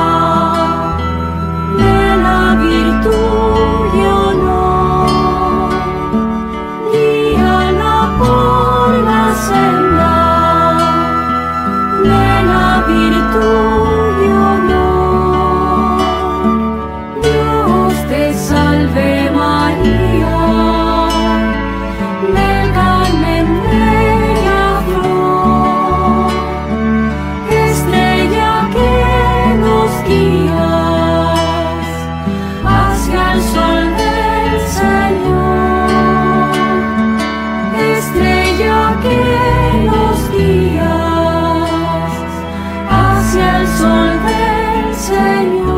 de la virtud y honor, guíala por la senda de la virtud y honor. Dios te salve María, del Carmen bella flor, estrella que nos guías hacia el sol del Señor, estrella que nos guías hacia el sol del Señor.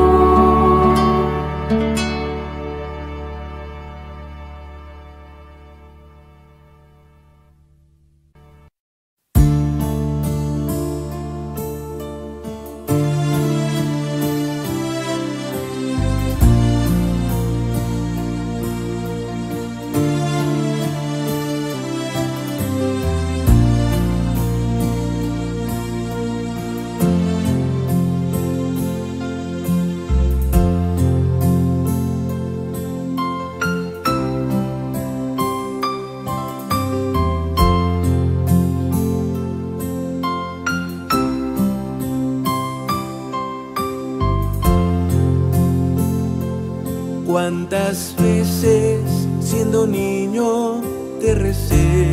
Cuántas veces siendo niño te recé,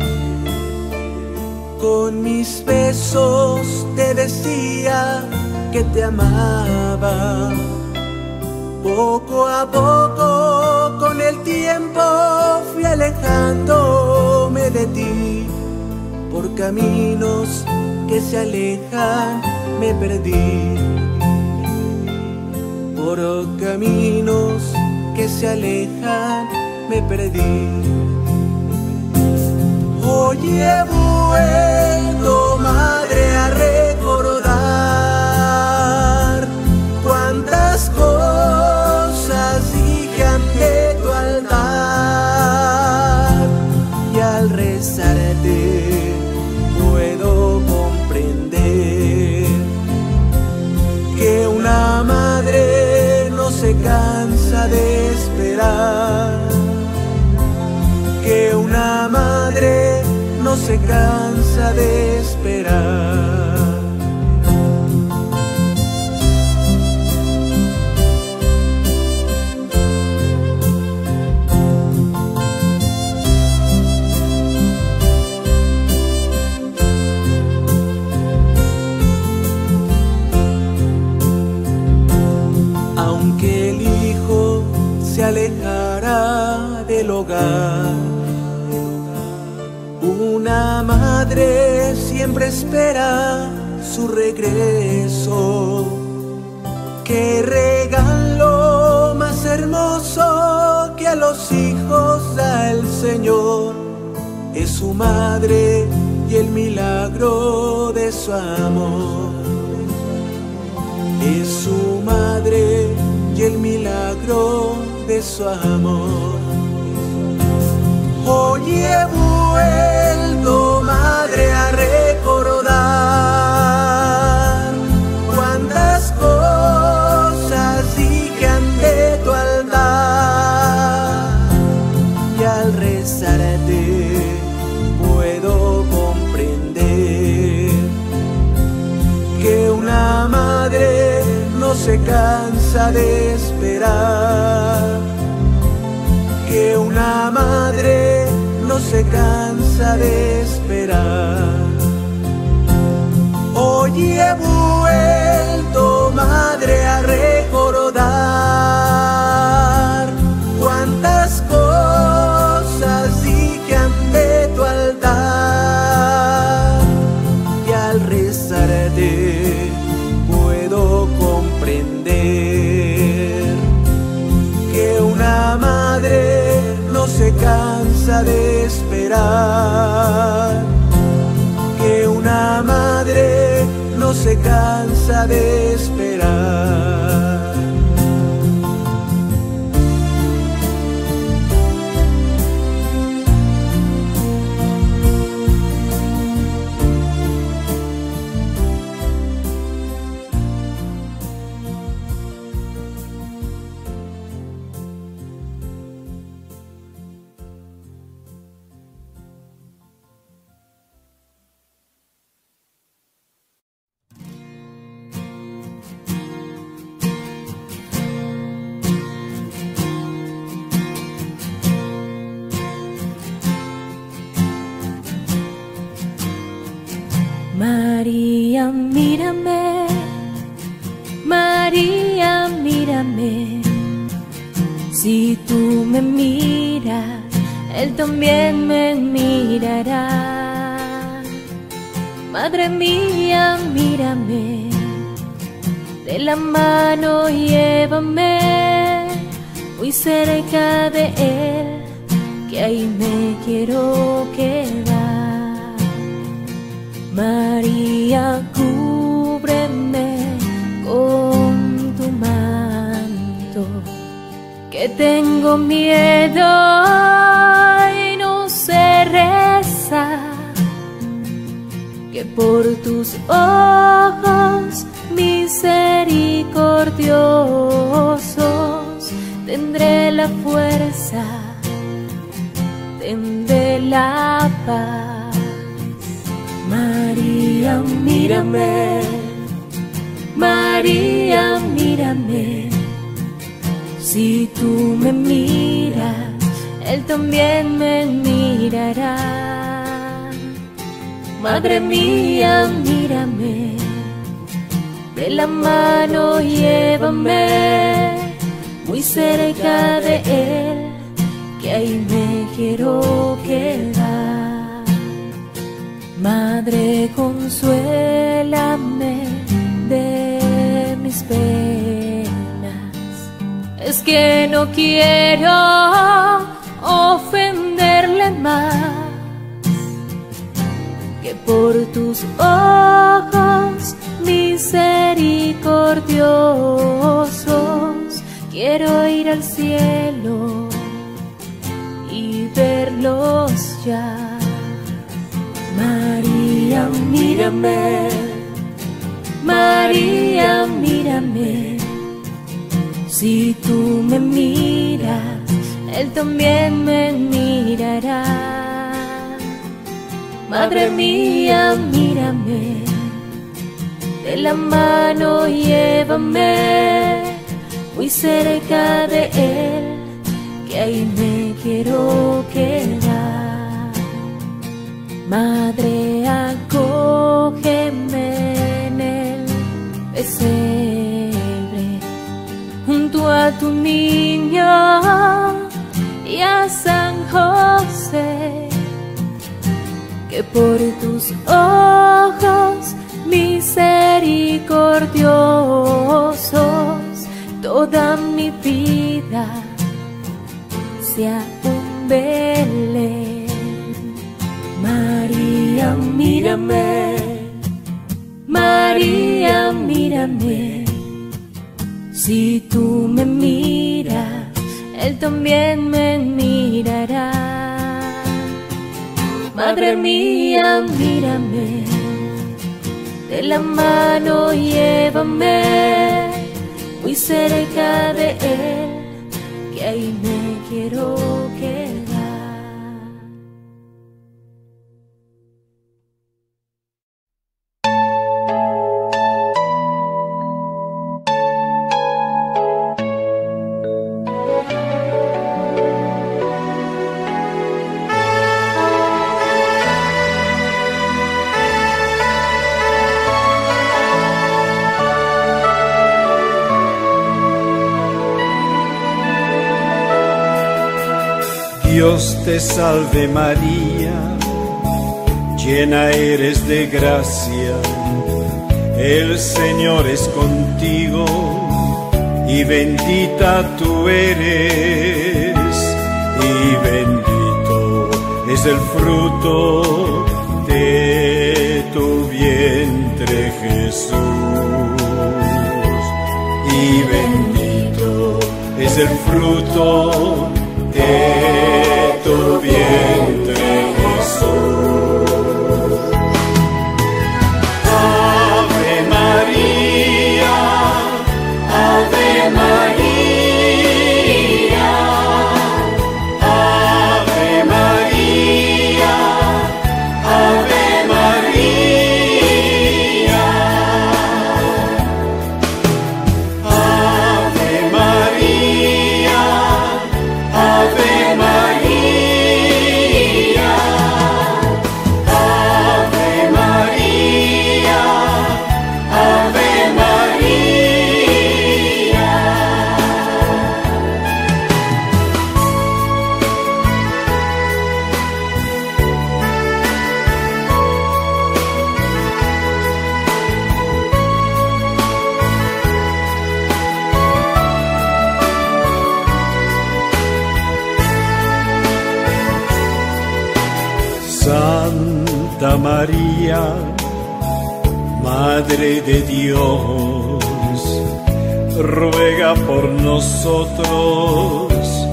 con mis besos te decía que te amaba. Poco a poco con el tiempo fui alejándome de ti, por caminos que se alejan me perdí. Por caminos que se alejan me perdí. Hoy he vuelto, Madre, a recordar cuántas cosas dije ante tu altar, y al rezarte puedo comprender que una madre no se cansa de esperar, que una madre no se cansa de esperar. alejará del hogar. Una madre siempre espera su regreso. Qué regalo más hermoso que a los hijos da el Señor. Es su madre y el milagro de su amor. Es su madre y el milagro de su amor. Hoy he vuelto, madre, a recordar cuántas cosas dije ante tu altar. Y al rezarte puedo comprender que una madre no se cansa de esperar, que una madre no se cansa de esperar. Hoy he vuelto, madre, a recordar cuántas cosas dije ante tu altar. Y al rezarte puedo comprender que una madre no se cansa de esperar, que una madre no se cansa de esperar. María, mírame, María, mírame. Si tú me miras, Él también me mirará. Madre mía, mírame, de la mano llévame muy cerca de Él, que ahí me quiero quedar. María, cúbreme con tu manto, que tengo miedo y no sé rezar, que por tus ojos misericordiosos tendré la fuerza, tendré la paz. María, mírame, María, mírame. Si tú me miras, Él también me mirará. Madre mía, mírame, de la mano llévame muy cerca de Él, que ahí me quiero quedar. Madre, consuélame de mis penas, es que no quiero ofenderle más, que por tus ojos misericordiosos quiero ir al cielo y verlos ya. María, mírame, María, mírame. Si tú me miras, Él también me mirará. Madre mía, mírame, de la mano llévame muy cerca de Él, que ahí me quiero quedar. Madre, acógeme en el pesebre, junto a a tu niño y a San José, que por tus ojos misericordiosos toda mi vida sea un Belén. María, mírame, María, mírame, si tú me miras, Él también me mirará. Madre mía, mírame, de la mano llévame muy cerca de Él, que ahí me quiero quedar. Dios te salve María, llena eres de gracia, el Señor es contigo y bendita tú eres, y bendito es el fruto de tu vientre Jesús, y bendito es el fruto de tu vientre Jesús. Ave María, Ave María, Ave María, Ave María, Ave María, Ave María, Ave María, Ave María. Santa María, Madre de Dios, ruega por nosotros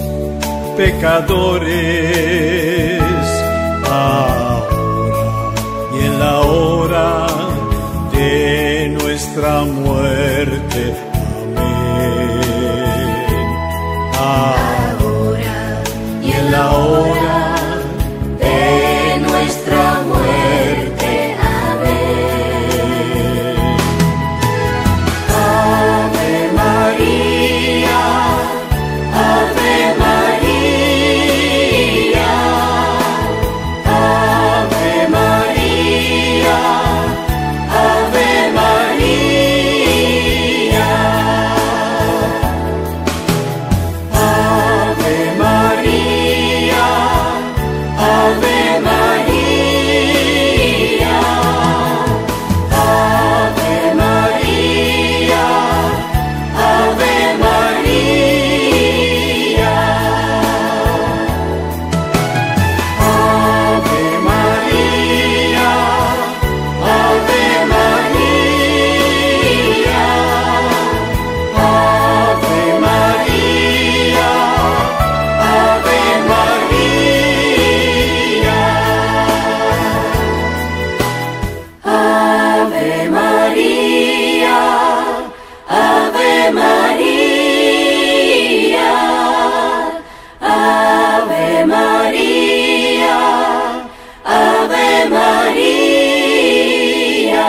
pecadores, ahora y en la hora de nuestra muerte. Amén. Ahora y en la hora nuestra muerte. Amén. Ave María, Ave María, Ave María, Ave María, Ave María, Ave María, Ave María, Ave María, Ave María, Ave María, Ave María, Ave María. Ave María, Ave María, Ave María, Ave María.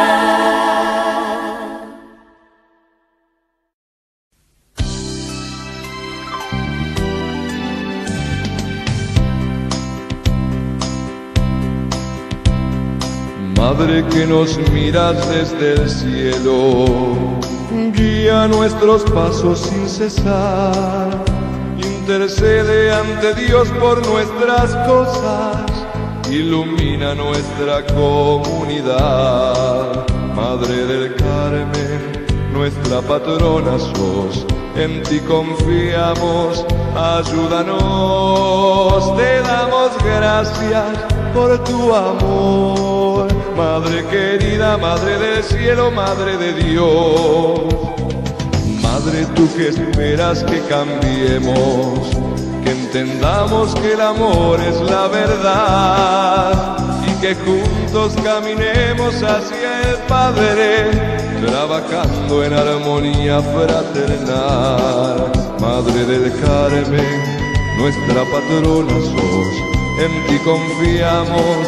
Madre que nos miras desde el cielo, guía nuestros pasos sin cesar, intercede ante Dios por nuestras cosas, ilumina nuestra comunidad. Madre del Carmen, nuestra patrona sos, en ti confiamos, ayúdanos, te damos gracias por tu amor. Madre querida, Madre del cielo, Madre de Dios. Madre, tú que esperas que cambiemos, que entendamos que el amor es la verdad y que juntos caminemos hacia el Padre, trabajando en armonía fraternal. Madre del Carmen, nuestra patrona sos, en ti confiamos,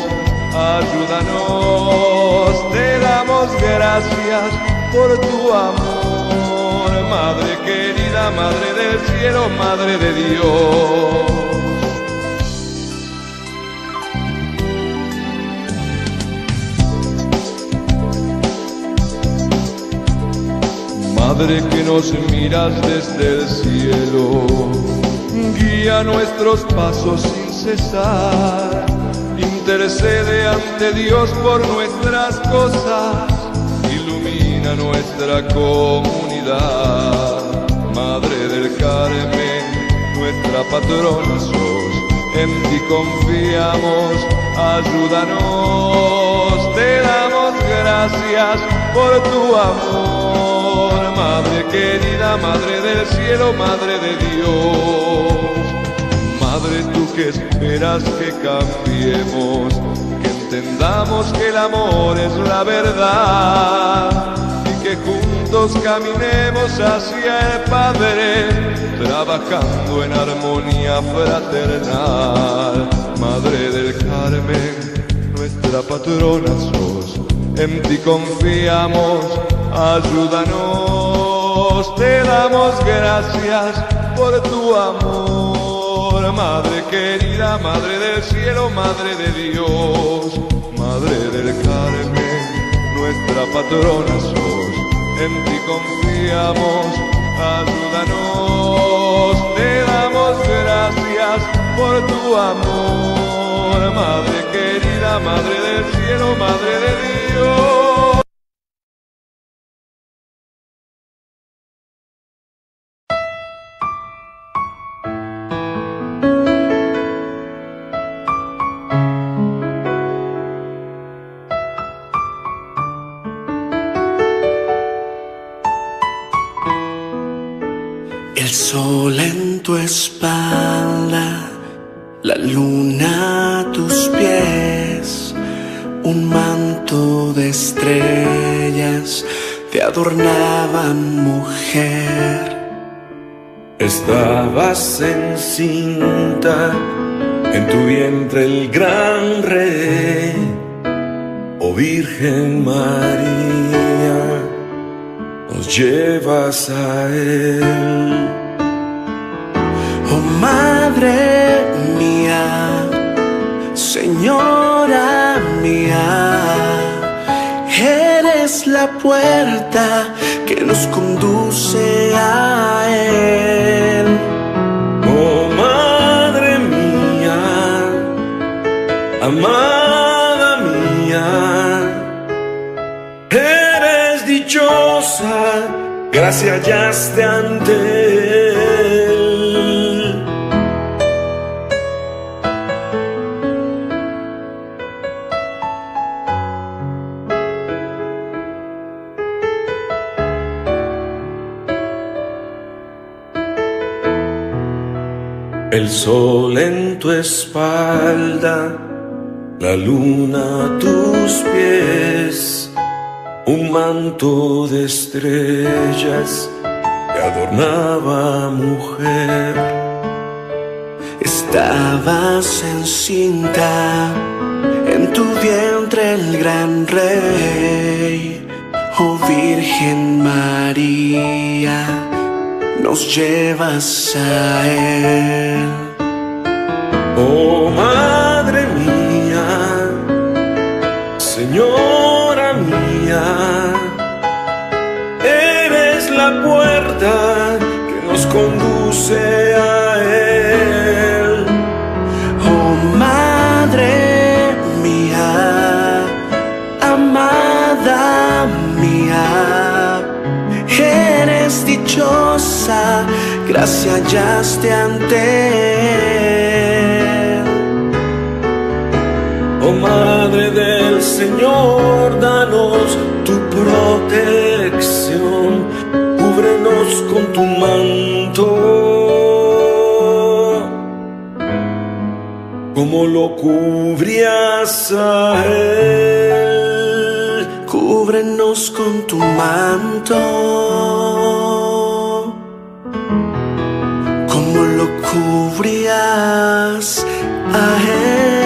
ayúdanos, te damos gracias por tu amor. Madre querida, Madre del cielo, Madre de Dios. Madre que nos miras desde el cielo, guía nuestros pasos sin cesar, intercede ante Dios por nuestras cosas, ilumina nuestra comunidad. Madre del Carmen, nuestra patrona sos, en ti confiamos, ayúdanos, te damos gracias por tu amor. Madre querida, Madre del cielo, Madre de Dios. Madre, tú que esperas que cambiemos, que entendamos que el amor es la verdad y que juntos caminemos hacia el Padre, trabajando en armonía fraternal. Madre del Carmen, nuestra patrona sos, en ti confiamos, ayúdanos, te damos gracias por tu amor. Madre querida, Madre del cielo, Madre de Dios. Madre del Carmen, nuestra patrona sos, en ti confiamos, ayúdanos, te damos gracias por tu amor. Madre querida, Madre del cielo, Madre de Dios. El sol en tu espalda, la luna a tus pies, un manto de estrellas te adornaban, mujer. Estabas encinta, en tu vientre el gran rey, oh Virgen María, nos llevas a él. Oh Madre mía, Señora mía, eres la puerta que nos conduce a él. Oh Madre mía, amada mía, eres dichosa, gracia hallaste ante él. El sol en tu espalda, la luna a tus pies, un manto de estrellas te adornaba, mujer. Estabas encinta, en tu vientre el gran rey, oh Virgen María, nos llevas a él. Oh Madre mía, Señora mía, eres gracia hallaste ante él. Oh Madre del Señor, danos tu protección, cúbrenos con tu manto, como lo cubrías a él. Cúbrenos con tu manto, como lo cubrías a él.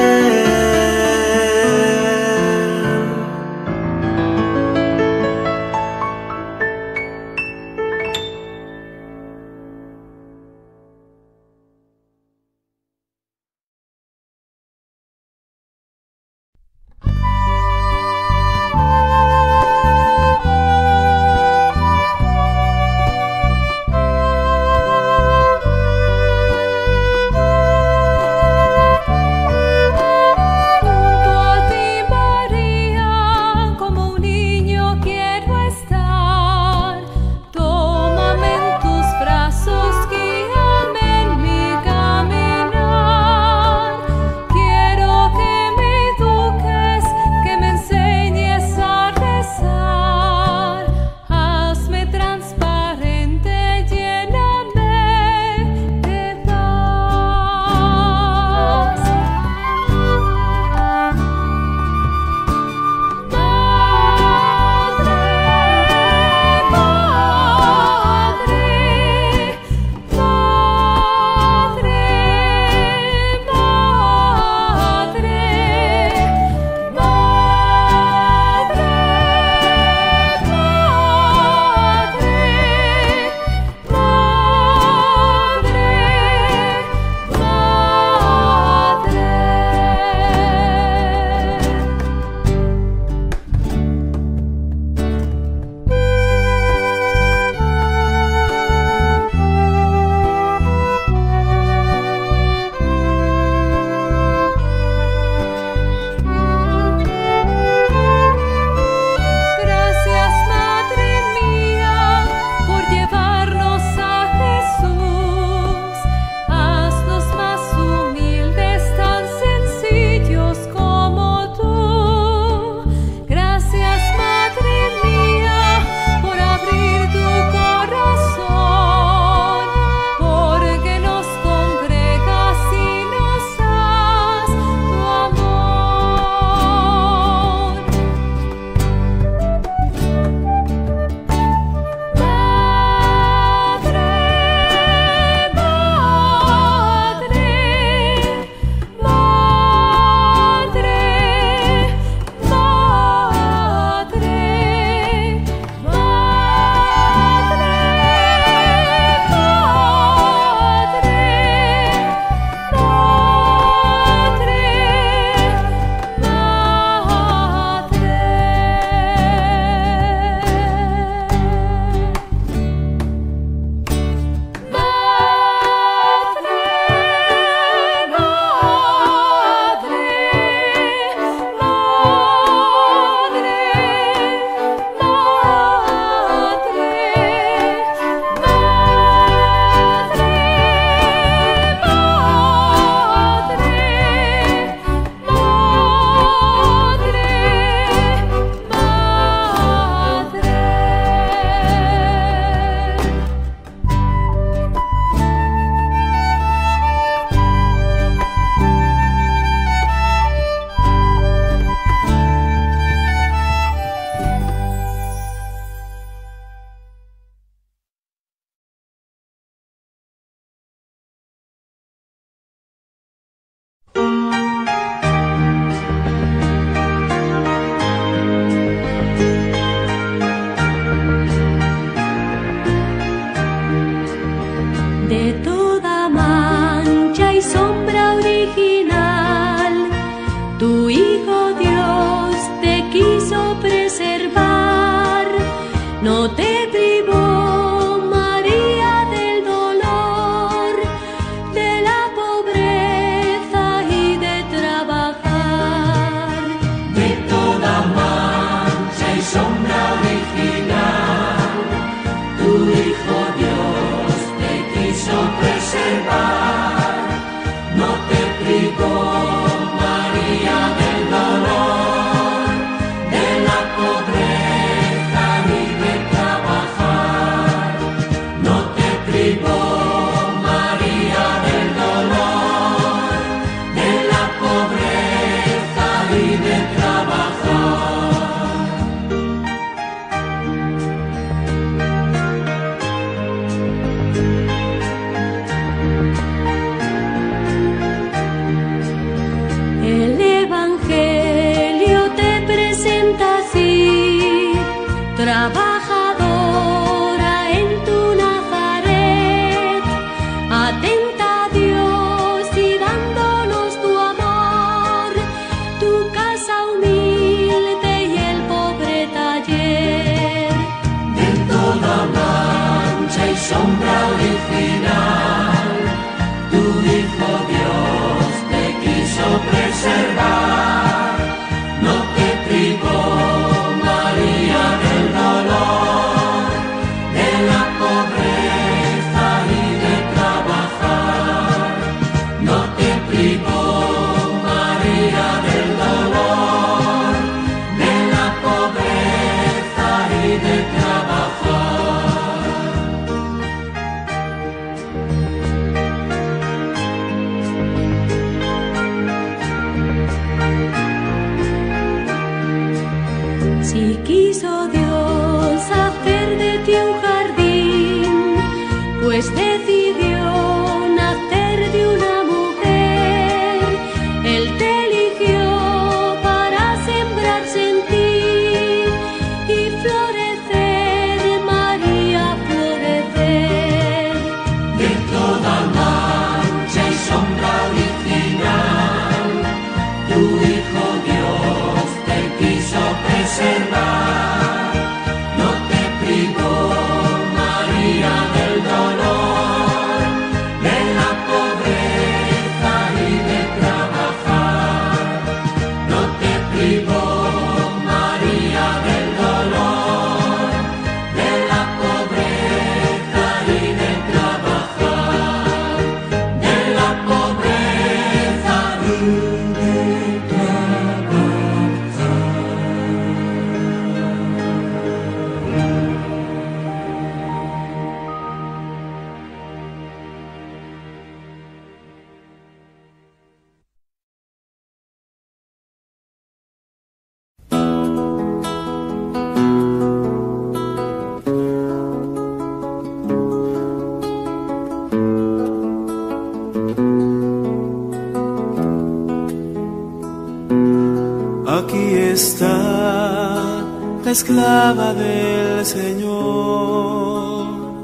está la esclava del Señor.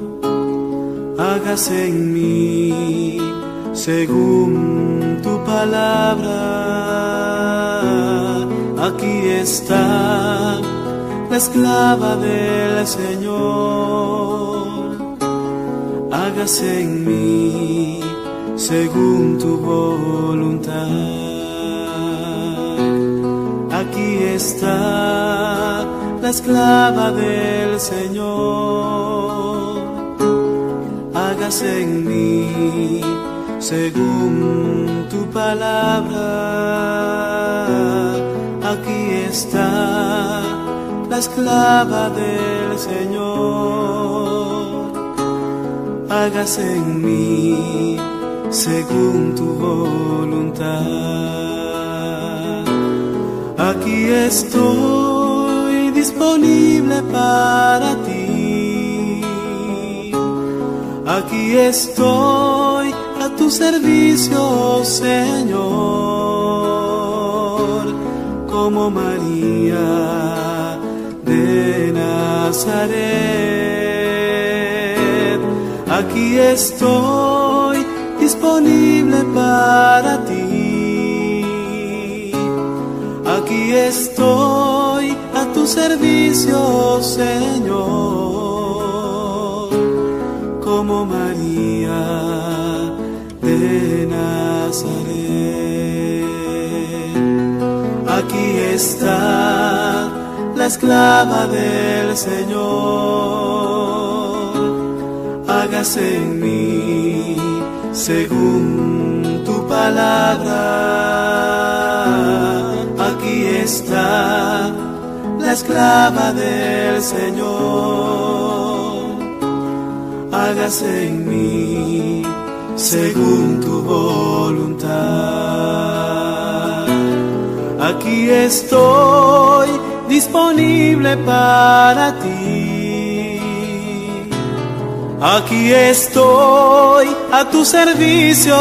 Hágase en mí según tu palabra. Aquí está la esclava del Señor. Hágase en mí según tu voluntad. Aquí está la esclava del Señor. Hágase en mí según tu palabra. Aquí está la esclava del Señor. Hágase en mí según tu voluntad. Aquí estoy disponible para ti. Aquí estoy a tu servicio, Señor, como María de Nazaret. Aquí estoy disponible para ti. Aquí estoy a tu servicio, Señor, como María de Nazaret. Aquí está la esclava del Señor. Hágase en mí según tu palabra. Aquí está la esclava del Señor. Hágase en mí según tu voluntad. Aquí estoy disponible para ti. Aquí estoy a tu servicio,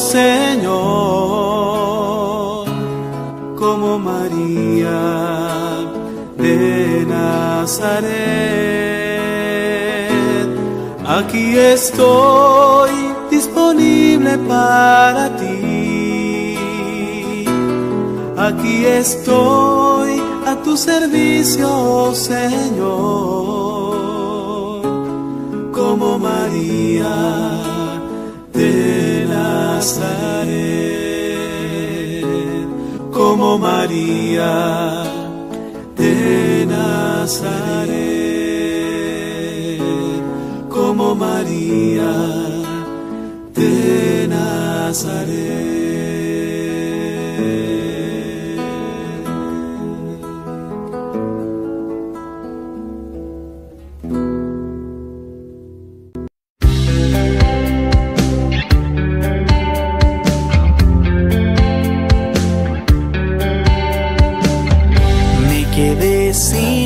Señor, como María de Nazaret. Aquí estoy disponible para ti. Aquí estoy a tu servicio, Señor, como María de Nazaret, como María de Nazaret, como María de Nazaret. Sin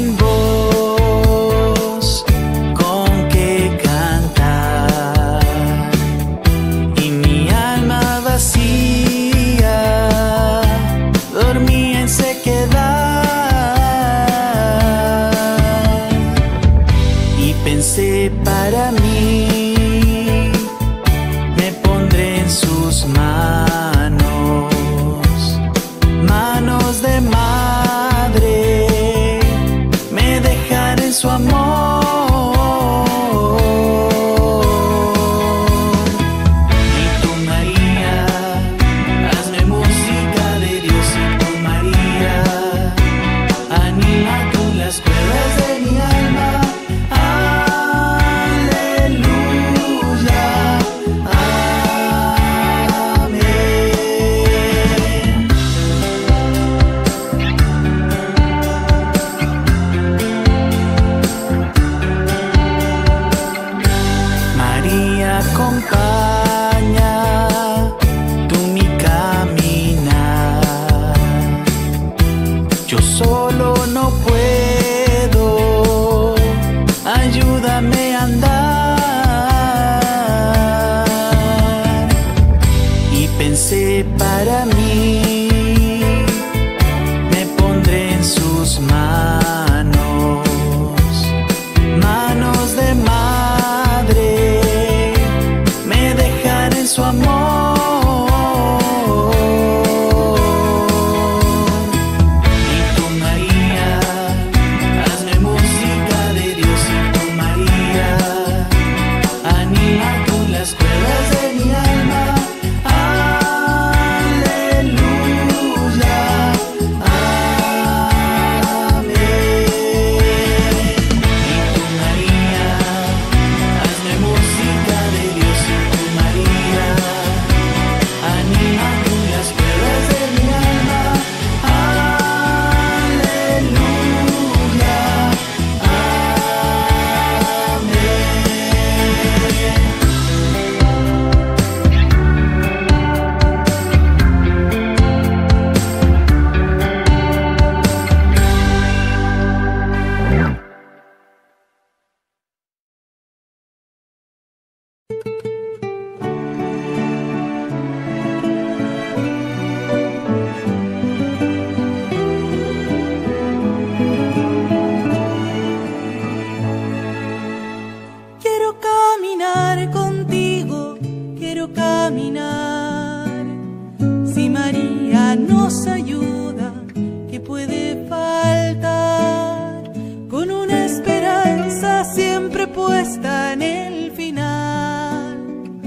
voz con que cantar, y mi alma vacía dormía en sequedad, y pensé para mí, me pondré en sus manos, manos de madre, en su amor. Y tú, María, hazme música de Dios. Y tú, María, anima tú las cuerdas de mi alma. Aleluya, amén. Acompaña tú mi caminar. Yo solo no puedo, ayúdame a andar. Y pensé para mí, me pondré en su nos ayuda, ¿qué puede faltar? Con una esperanza siempre puesta en el final.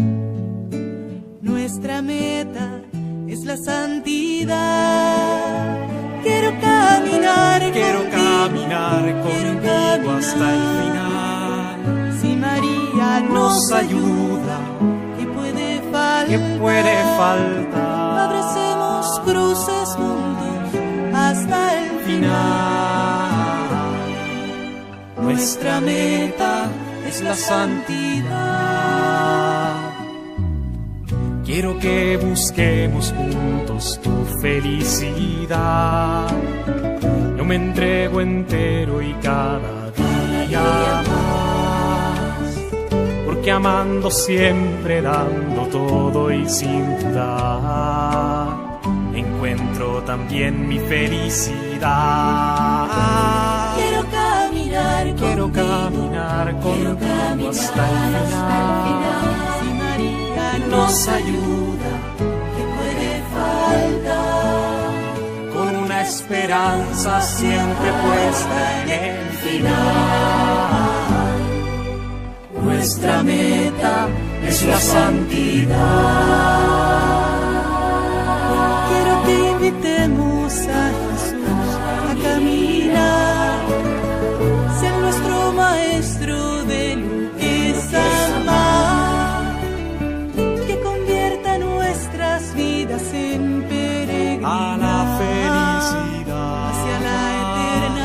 Nuestra meta es la santidad. Quiero caminar, quiero contigo, caminar contigo caminar. Hasta el final. Si María nos ayuda, ¿qué puede faltar? ¿Qué puede faltar? Abracemos cruces juntos hasta el final. Nuestra meta es la santidad. Quiero que busquemos juntos tu felicidad. Yo me entrego entero y cada día más, porque amando siempre, dando todo y sin dudar, encuentro también mi felicidad. Quiero caminar, quiero contigo, caminar contigo caminar hasta el final. Si María nos ayuda, ¿qué puede faltar? Con una esperanza siempre puesta en el final. Nuestra meta es la santidad. Quiero que invitemos a Jesús a caminar, ser nuestro maestro de lo que es amar, que convierta nuestras vidas en peregrinar a la felicidad, hacia la eterna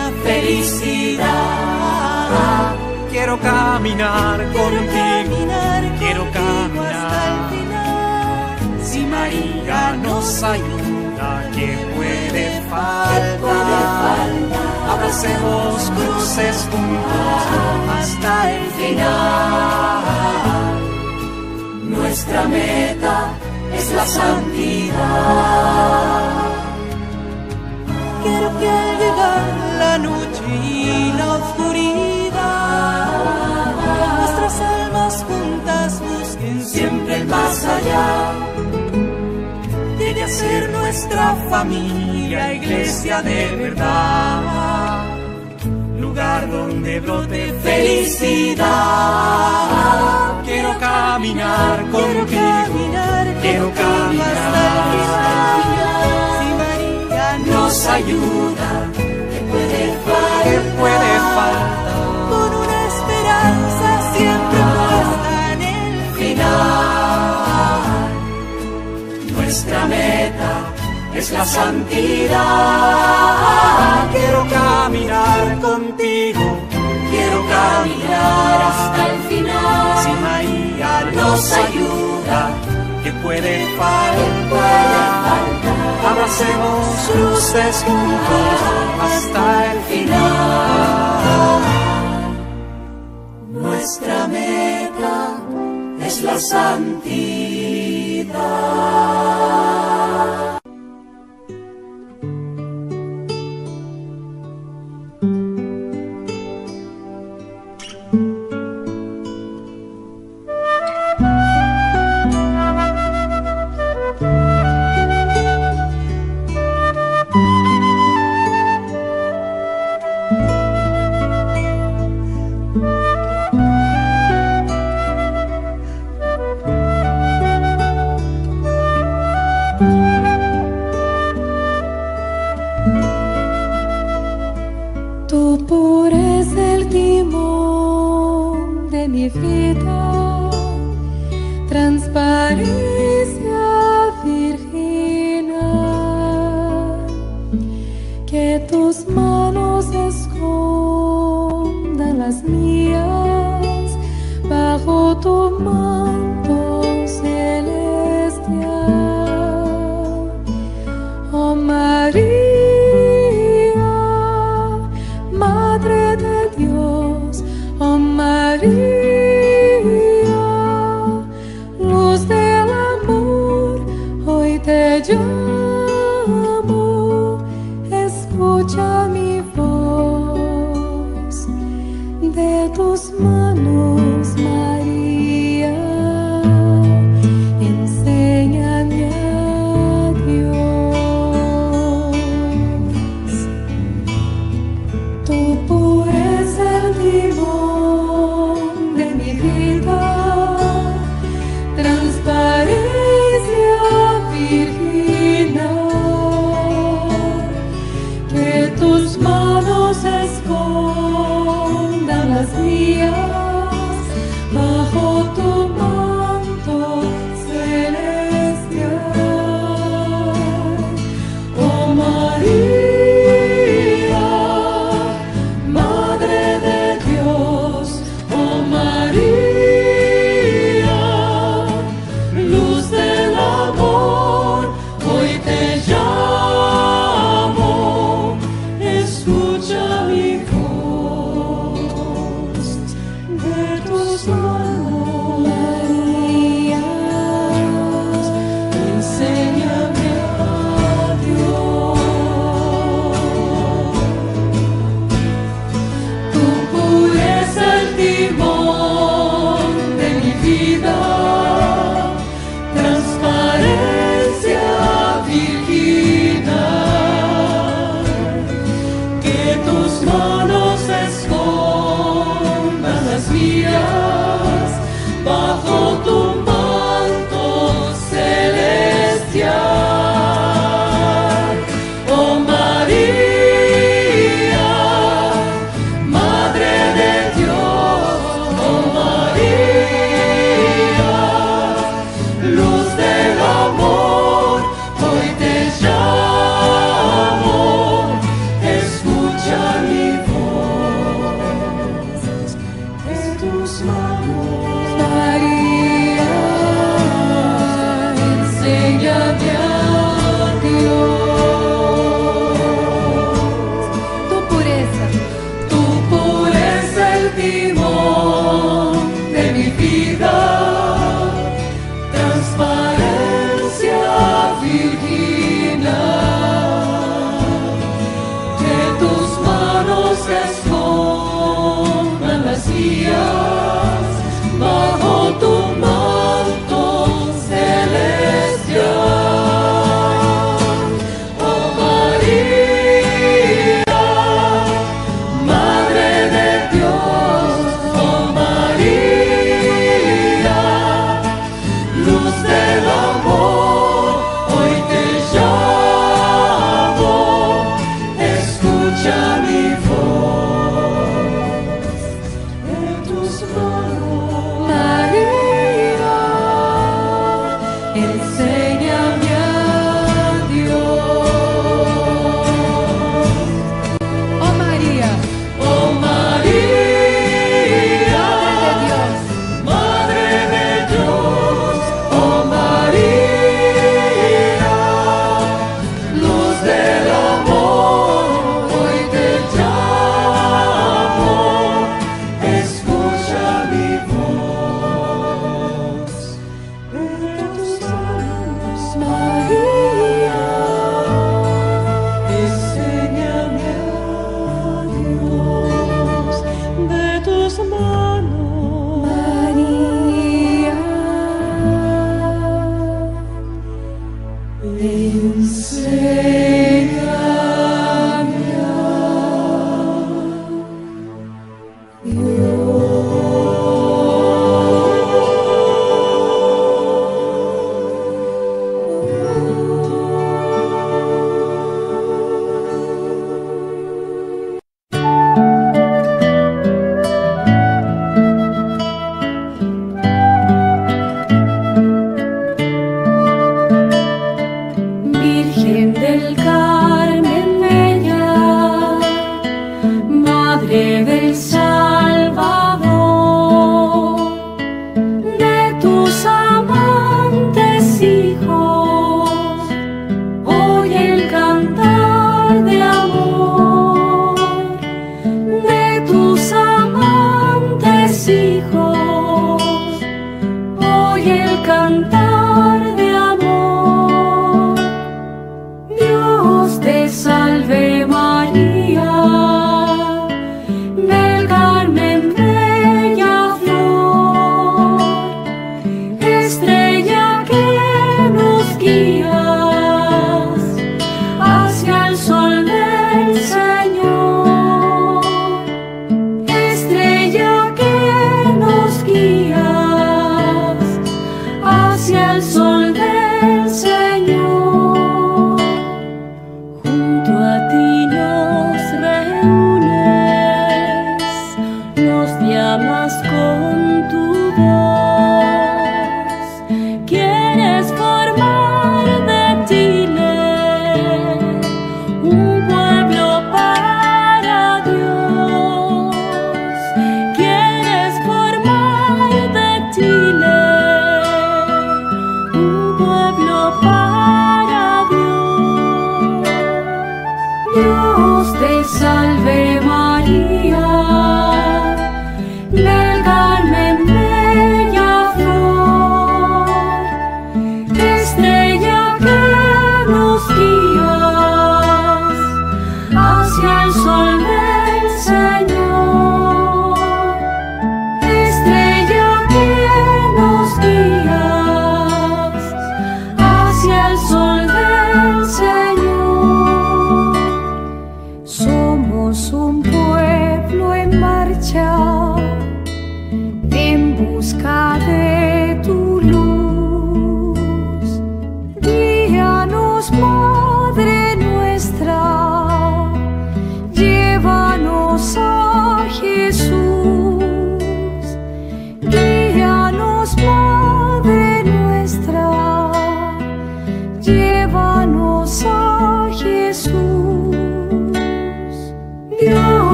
felicidad. Quiero caminar contigo, caminar quiero contigo caminar hasta el final. Si María nos ayuda, ¿qué puede faltar? Abracemos cruces juntos hasta el final. Nuestra meta es la santidad. Quiero que al llegar la noche y la oscuridad, nuestras almas juntas busquen siempre el más allá. Llegue a ser nuestra familia, iglesia de verdad, lugar donde brote felicidad. Quiero caminar contigo, quiero caminar, quiero caminar hasta el final. Si María nos ayuda, ¿qué puede faltar? ¿Qué puede faltar? Con una esperanza siempre puesta en el final. Nuestra meta es la santidad. Quiero caminar contigo, quiero caminar hasta el final. Si María nos ayuda, ¿qué puede faltar? Abracemos cruces juntos hasta el final. Nuestra meta es la santidad. Tú eres el timón de mi vida, transparencia virginal, que tus manos escondan las mías bajo tu manto celestial. Oh María, Madre de Dios, oh María, luz del amor, hoy te llamo, escucha mi voz, de tus manos, María, enséñame a Dios.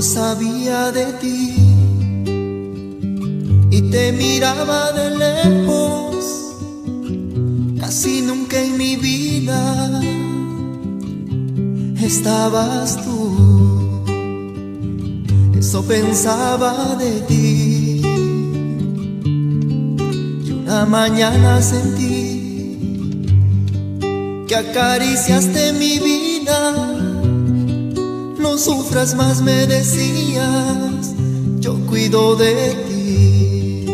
sabía de ti y te miraba de lejos, casi nunca en mi vida estabas tú. Eso pensaba de ti y una mañana sentí que acariciaste mi vida. No sufras más, me decías, yo cuido de ti,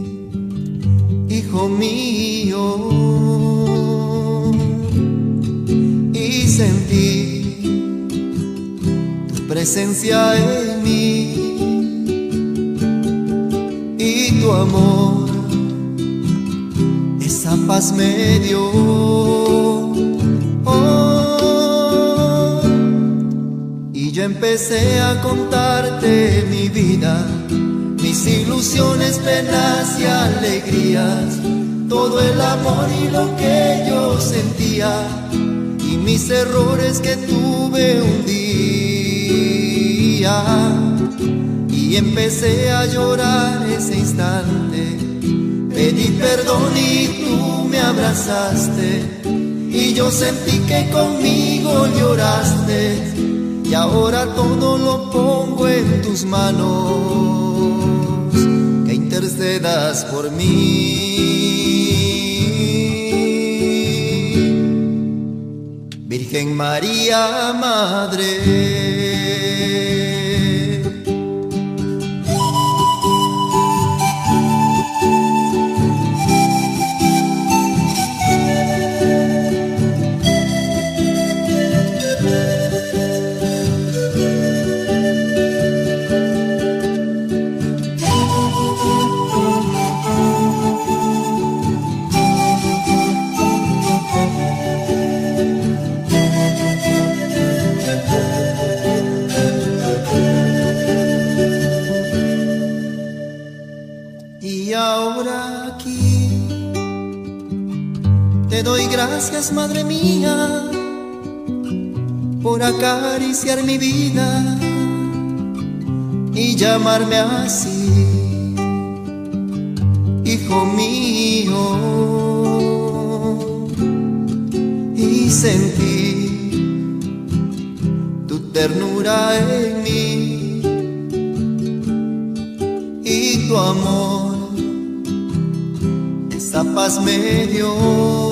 hijo mío. Y sentí tu presencia en mí y tu amor, esa paz me dio. Oh, y yo empecé a contarte mi vida, mis ilusiones, penas y alegrías, todo el amor y lo que yo sentía, y mis errores que tuve un día. Y empecé a llorar ese instante, pedí perdón y tú me abrazaste, y yo sentí que conmigo lloraste, y ahora todo lo pongo en tus manos, que intercedas por mí, Virgen María, Madre. Te doy gracias, Madre mía, por acariciar mi vida y llamarme así, hijo mío. Y sentí tu ternura en mí y tu amor, esa paz me dio.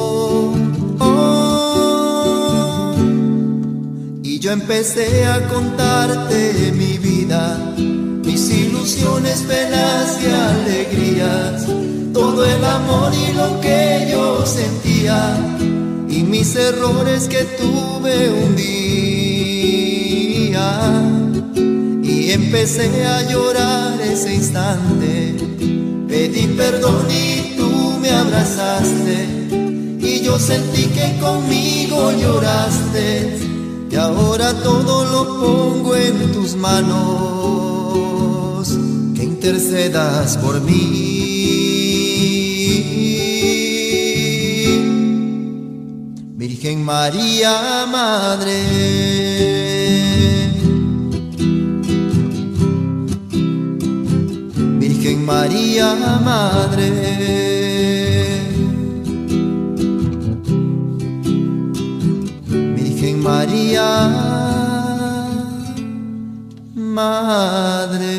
Yo empecé a contarte mi vida, mis ilusiones, penas y alegrías, todo el amor y lo que yo sentía, y mis errores que tuve un día. Y empecé a llorar ese instante, pedí perdón y tú me abrazaste, y yo sentí que conmigo lloraste, y ahora todo lo pongo en tus manos, que intercedas por mí, Virgen María, Madre. Virgen María, Madre. María, Madre.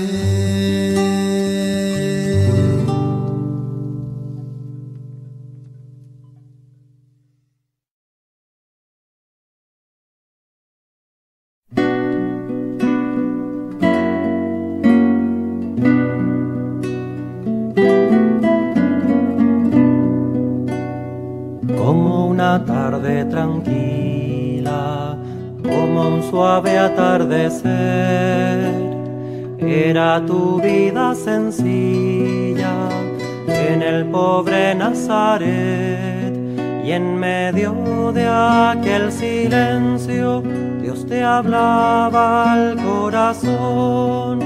Como una tarde tranquila, como un suave atardecer, era tu vida sencilla en el pobre Nazaret, y en medio de aquel silencio Dios te hablaba al corazón.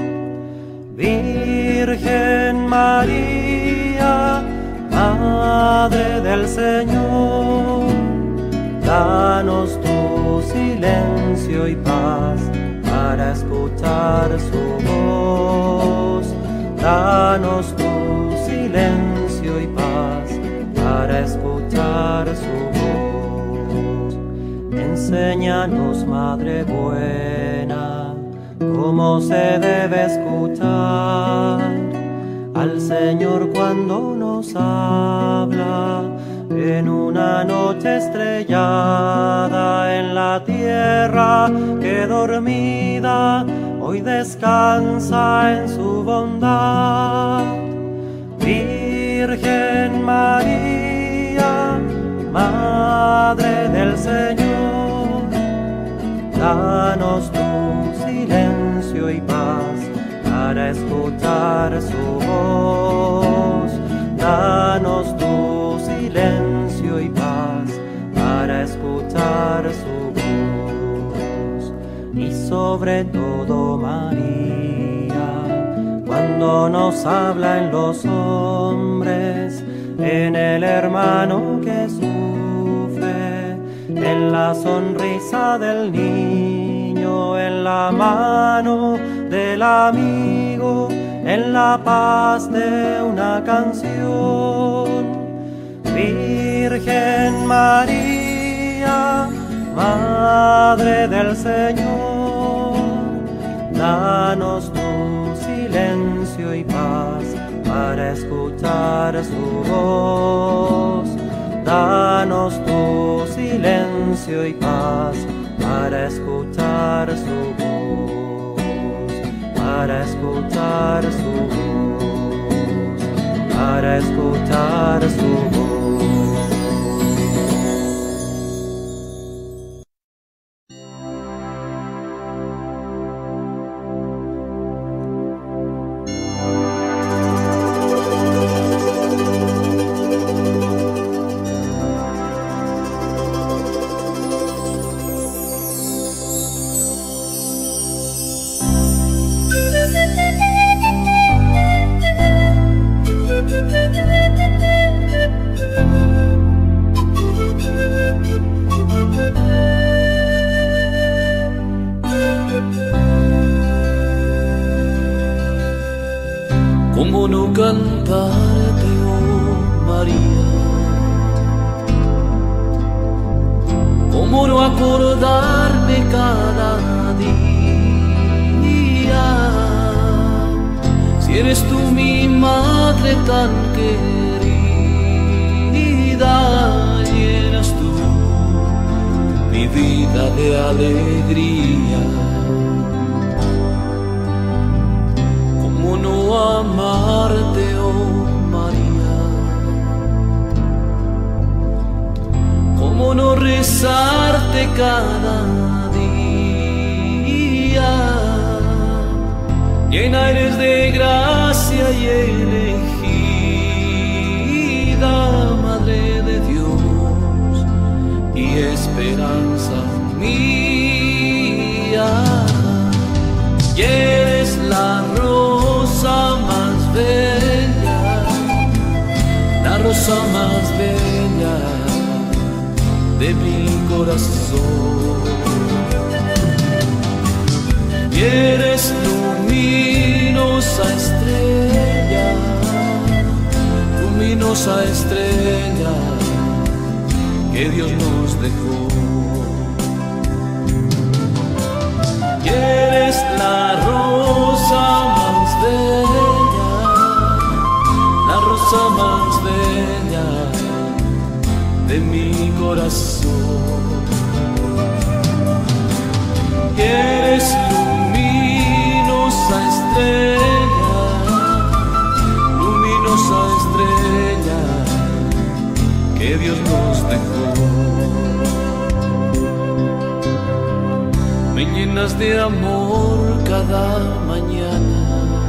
Virgen María, Madre del Señor, danos tu silencio y paz para para escuchar su voz. Danos tu silencio y paz para escuchar su voz. Enséñanos, Madre buena, cómo se debe escuchar al Señor cuando nos habla en una noche estrellada en la tierra que dormida hoy descansa en su bondad. Virgen María, Madre del Señor, danos tu silencio y paz para escuchar su voz. Danos tu silencio y paz para escuchar su voz. Y sobre todo, María, cuando nos habla en los hombres, en el hermano que sufre, en la sonrisa del niño, en la mano del amigo, en la paz de una canción. Virgen María, Madre del Señor, danos tu silencio y paz para escuchar su voz. Danos tu silencio y paz para escuchar su voz, para escuchar su voz, para escuchar su voz. ¿Cómo no cantarte, oh María? ¿Cómo no acordarme cada día? Si eres tú mi madre tan querida, llenas tú mi vida de alegría. ¿Cómo no amarte, oh María? ¿Cómo no rezarte cada día? Llena eres de gracia y elegida, Madre de Dios y esperanza mía. Y eres la rosa más bella, la rosa más bella de mi corazón. Y eres luminosa estrella, luminosa estrella que Dios nos dejó. Y eres la rosa más bella, la rosa más bella de mi corazón. Y eres luminosa estrella, luminosa estrella que Dios nos dejó. Me llenas de amor cada mañana,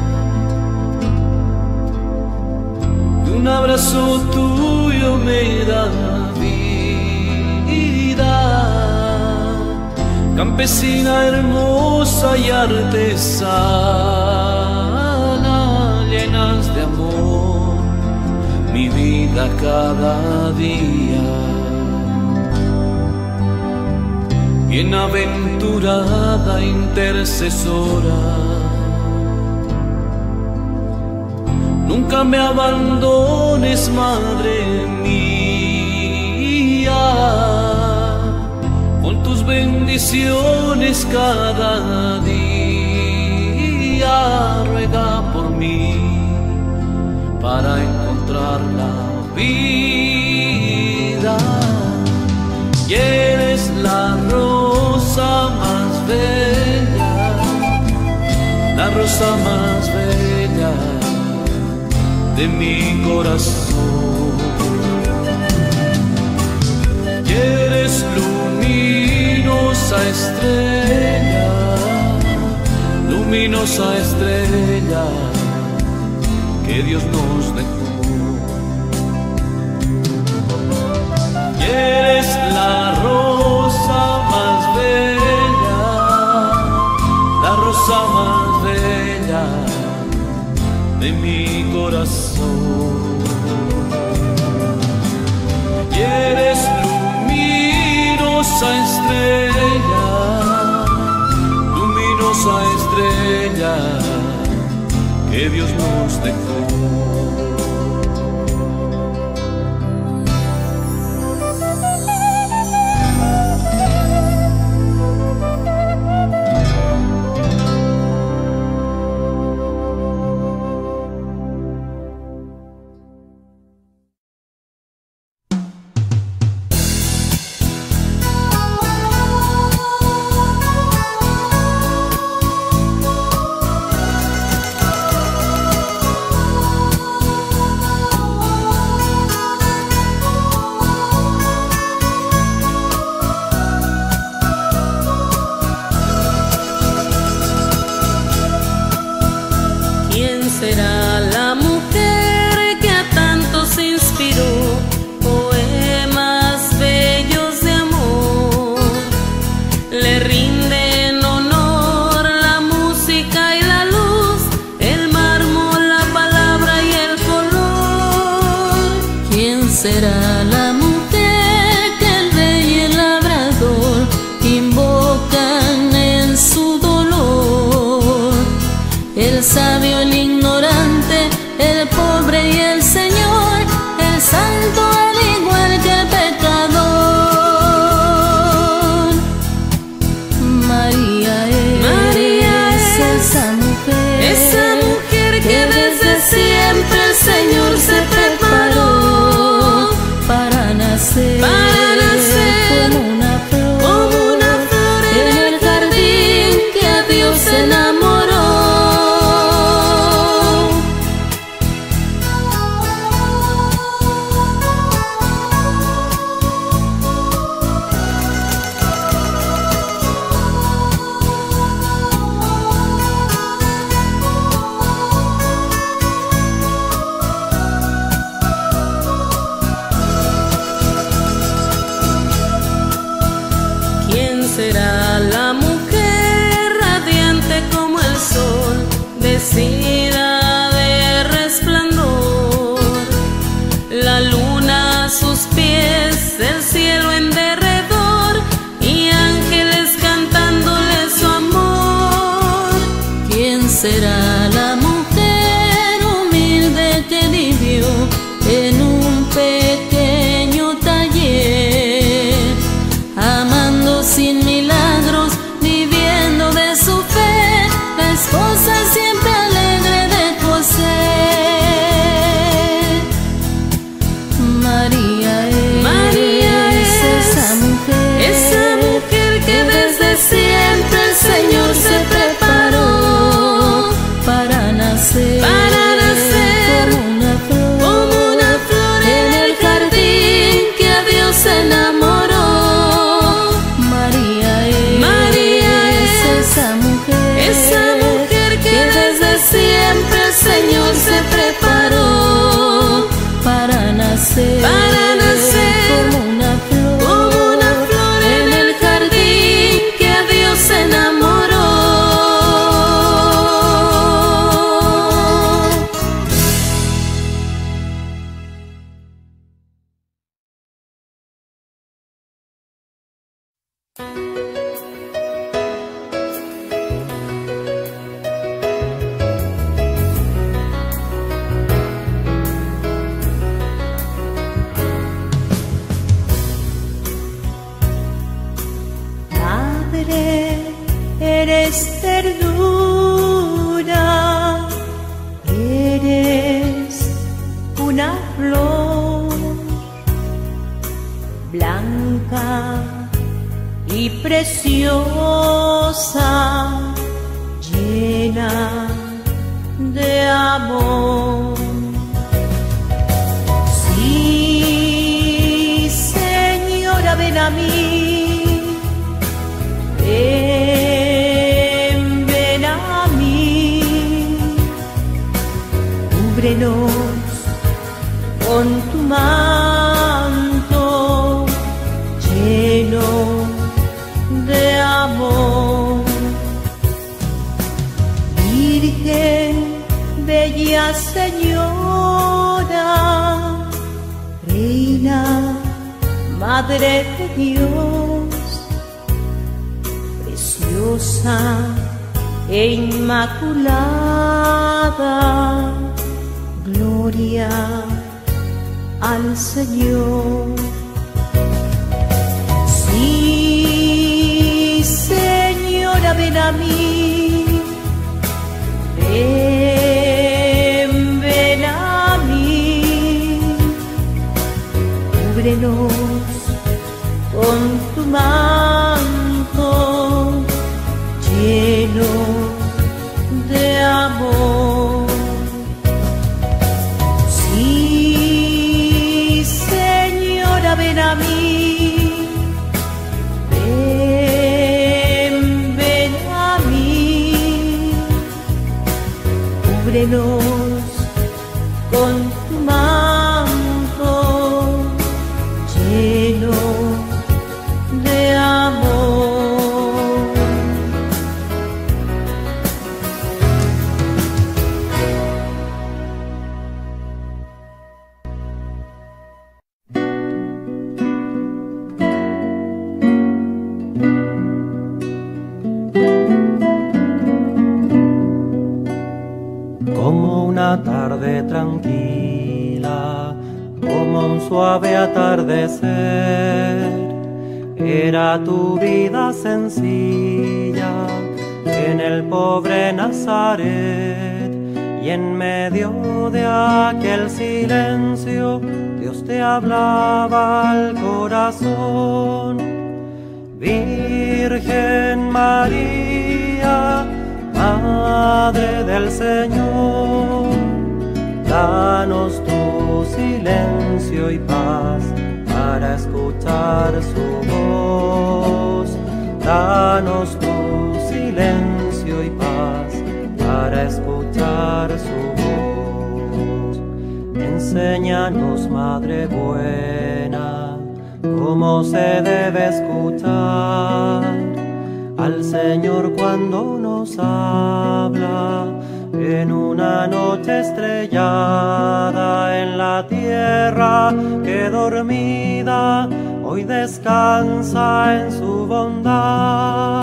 y un abrazo tuyo me da vida. Campesina hermosa y artesana, llenas de amor mi vida cada día. bienaventurada intercesora. Nunca me abandones, Madre mía, con tus bendiciones cada día. Ruega por mí para encontrar la vida. Y eres la rosa más bella, la rosa más bella de mi corazón. Y eres luminosa estrella, luminosa estrella que Dios nos dejó. Y eres la rosa más bella, la rosa más bella de mi corazón. Y eres luminosa estrella, luminosa estrella que Dios nos dejó. Será la mujer que el rey y el labrador invocan en su dolor. El sabio, el ignorante, el pobre y el señor, el santo al igual que el pecador. María es, María es esa mujer, esa mujer que desde siempre el Señor se preparó para nacer, para nacer como una flor, como una flor en el jardín que a Dios enamoró. Será la mujer radiante como el sol, vestida de resplandor, la luna a sus pies, el cielo en derredor y ángeles cantándole su amor. ¿Quién será la mujer humilde que vivió en un pequeño taller, amando sin milagros, viviendo de su fe, la esposa siempre alegre de José? María es, María es esa mujer, esa mujer que desde siempre el Señor se preparó para nacer. amor. Sí, Señora, ven a mí, ven, ven a mí, cúbrenos con tu manto lleno de amor. Virgen, bella Señora, Reina, Madre de Dios, preciosa e inmaculada, gloria al Señor. Sí, Señora, ven a mí, ven, ven a mí, cúbrenos con tu manto lleno de amor. Sí, Señora, ven a mí, ven, ven a mí, cúbrenos con tu manto lleno de amor. Como una tarde tranquila, como un suave atardecer, era tu vida sencilla en el pobre Nazaret, y en medio de aquel silencio Dios te hablaba al corazón. Virgen María, Madre del Señor, danos tu silencio y paz para escuchar su voz. Danos tu silencio y paz para escuchar su voz. Enséñanos, Madre buena, cómo se debe escuchar al Señor cuando nos habla en una noche estrellada en la tierra que dormida hoy descansa en su bondad.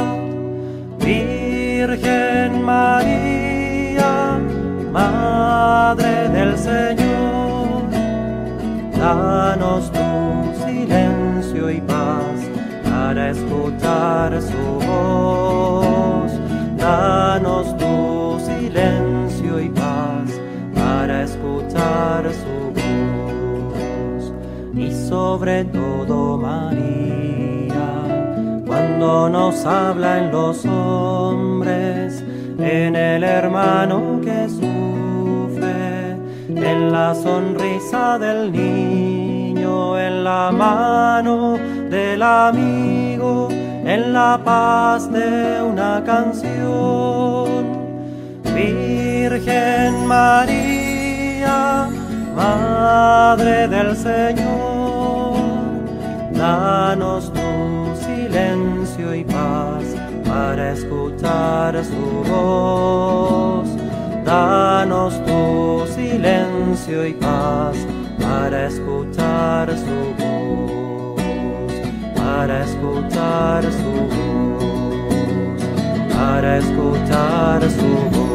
Virgen María, Madre del Señor, danos tu silencio y paz para escuchar su voz. Danos tu silencio y paz para escuchar su voz. Y sobre todo, María, cuando nos habla en los hombres, en el hermano que sufre, en la sonrisa del niño, en la mano del amigo, en la paz de una canción. Virgen María, Madre del Señor, danos tu silencio y paz para escuchar su voz. Danos tu silencio y paz para escuchar su voz. Para escuchar su voz, para escuchar su voz.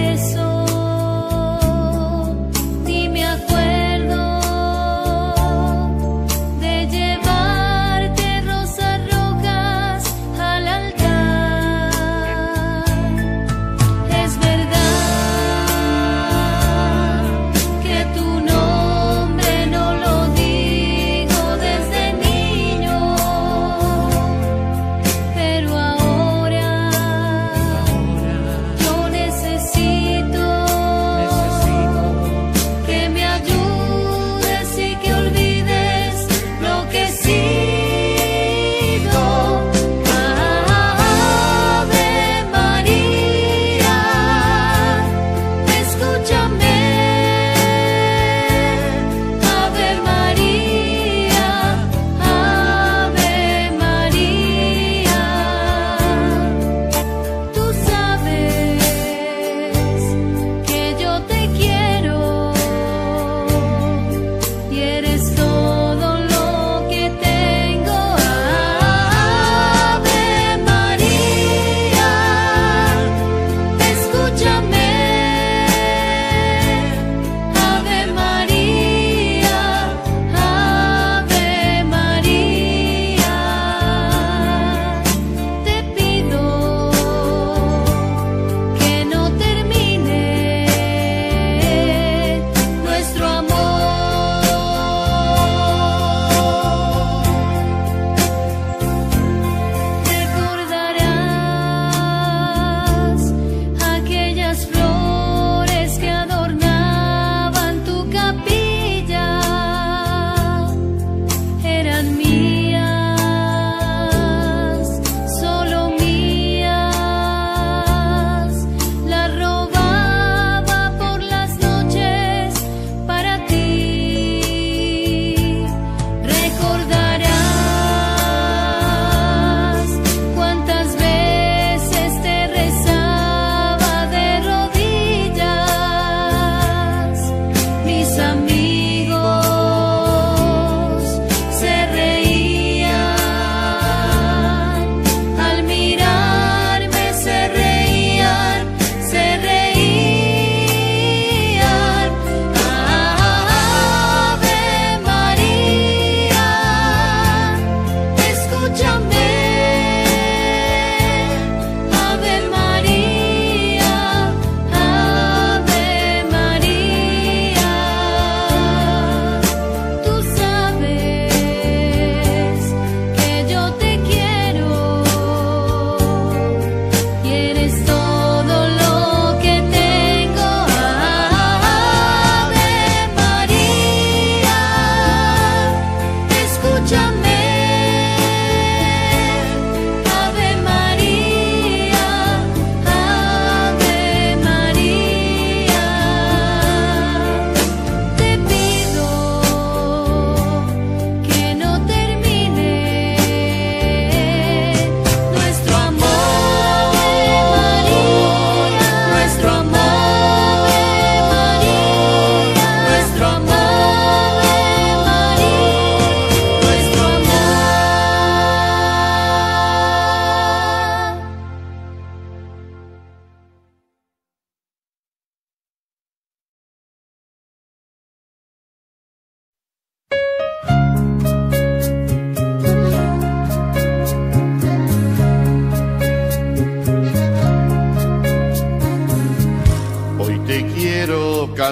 Rezo, ni me acuerdo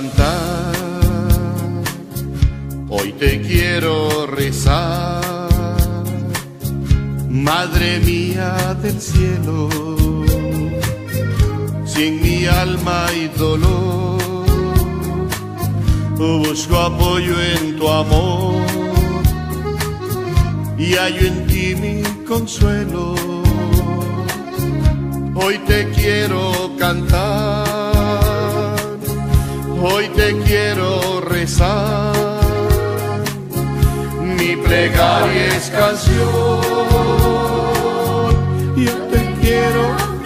cantar, hoy te quiero rezar, Madre mía del cielo. Si en mi alma hay dolor, busco apoyo en tu amor y hallo en ti mi consuelo. Hoy te quiero cantar, hoy te quiero rezar, mi plegaria es canción. Yo te quiero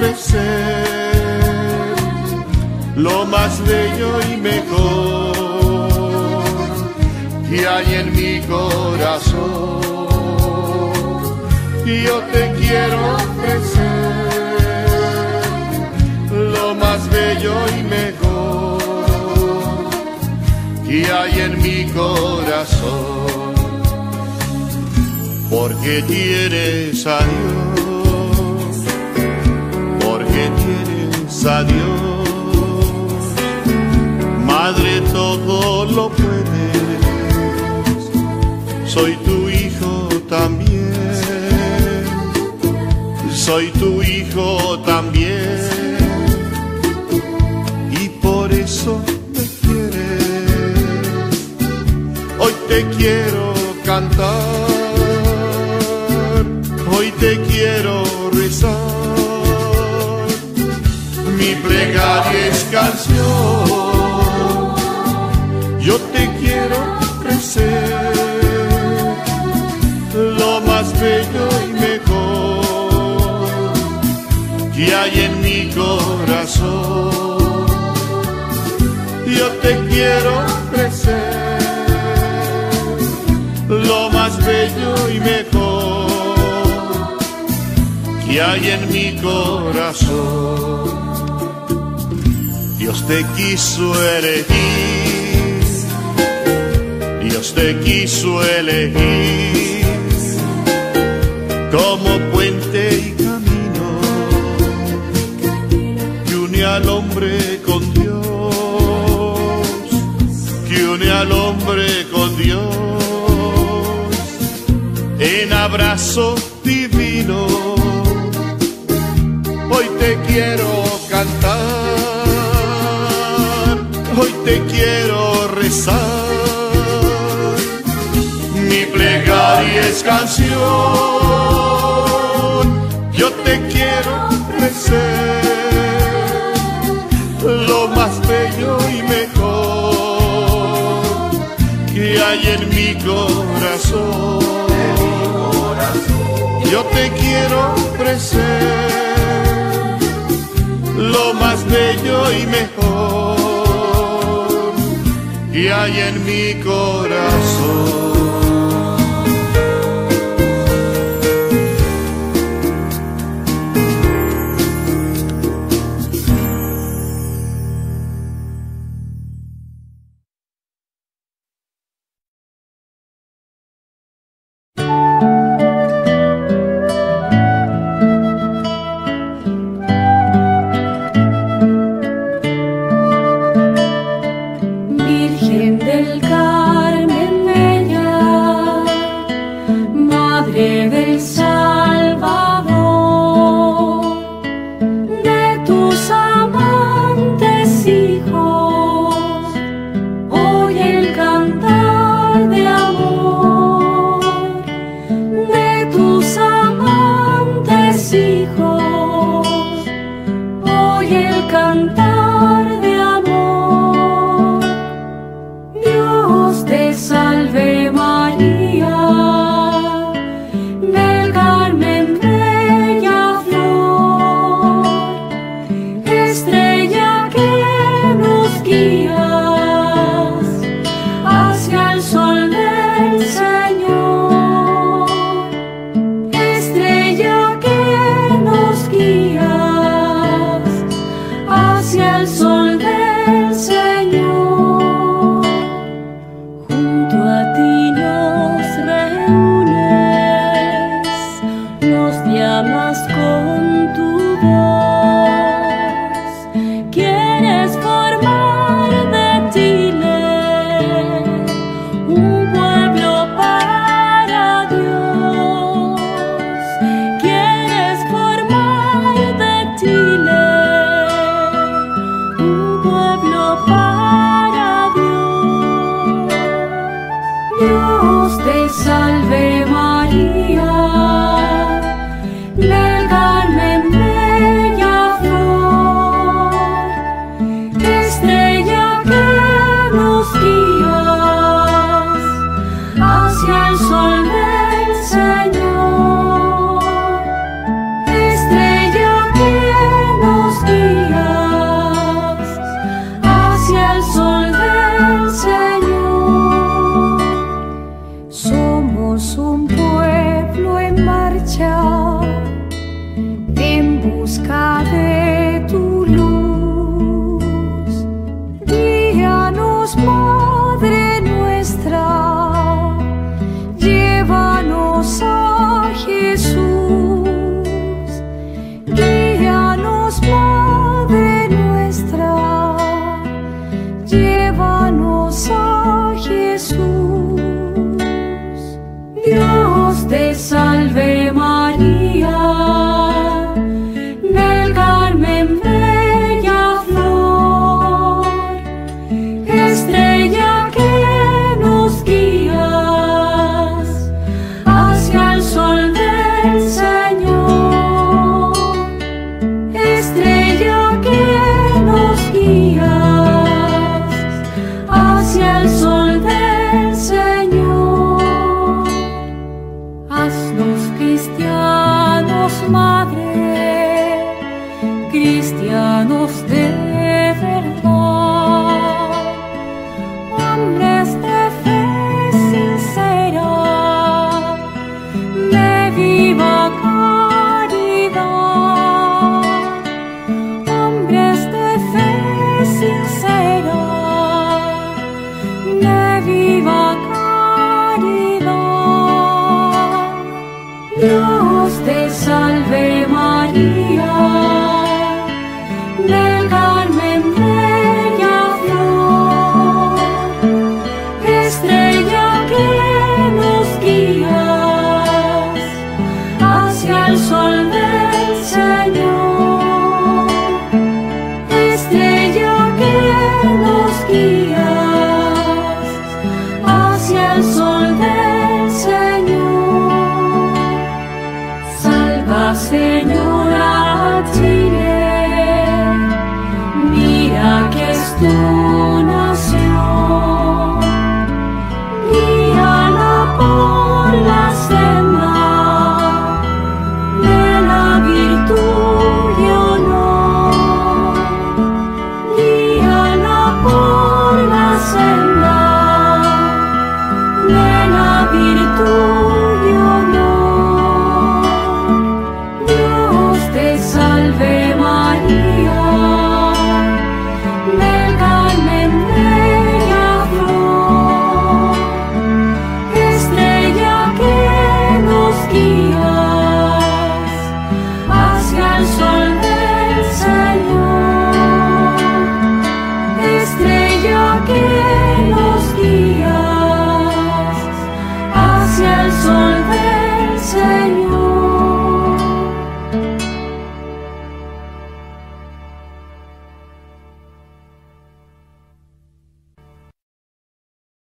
ofrecer lo más bello y mejor que hay en mi corazón. Yo te quiero ofrecer lo más bello y mejor que hay en mi corazón, porque tienes a Dios, porque tienes a Dios, Madre, todo lo puedes, soy tu hijo también, soy tu hijo también, y por eso me quieres. Hoy te quiero cantar, hoy te quiero rezar, mi plegaria es canción. Yo te quiero ofrecer lo más bello y mejor que hay en mi corazón. Yo te quiero ofrecer lo más bello y mejor que hay en mi corazón. Dios te quiso elegir, Dios te quiso elegir como puente y camino que une al hombre con Dios, que une al hombre con Dios en abrazo divino. Hoy te quiero cantar, hoy te quiero rezar, mi plegaria es canción. Yo te quiero ofrecer lo más bello y mejor que hay en mi corazón. Yo te quiero ofrecer lo más bello y mejor que hay en mi corazón. Estrella que no Dios te salve María, del Carmen bella flor, estrella que nos guías hacia el sol del Señor, estrella que nos guías hacia el sol del Señor. Somos un pueblo en marcha en busca de tu luz. Guíanos, Madre nuestra, llévanos a Jesús. Guíanos, Madre nuestra, llévanos a Jesús. Dios te salve María, del Carmen bella flor, estrella que nos guías hacia el sol del Señor, estrella que nos guías hacia el sol del Señor. Haznos cristianos, Madre, cristianos de verdad, hombres de fe sincera, de viva caridad, hombres de fe sincera, de viva caridad. Dios te salve María, del Carmen bella flor, estrella que nos guías hacia el sol del Señor, estrella que nos guías hacia el sol del Señor. Salva, Señora, Chile, mira que es tu nación, guíala por la senda de la virtud y honor, guíala por la senda de la virtud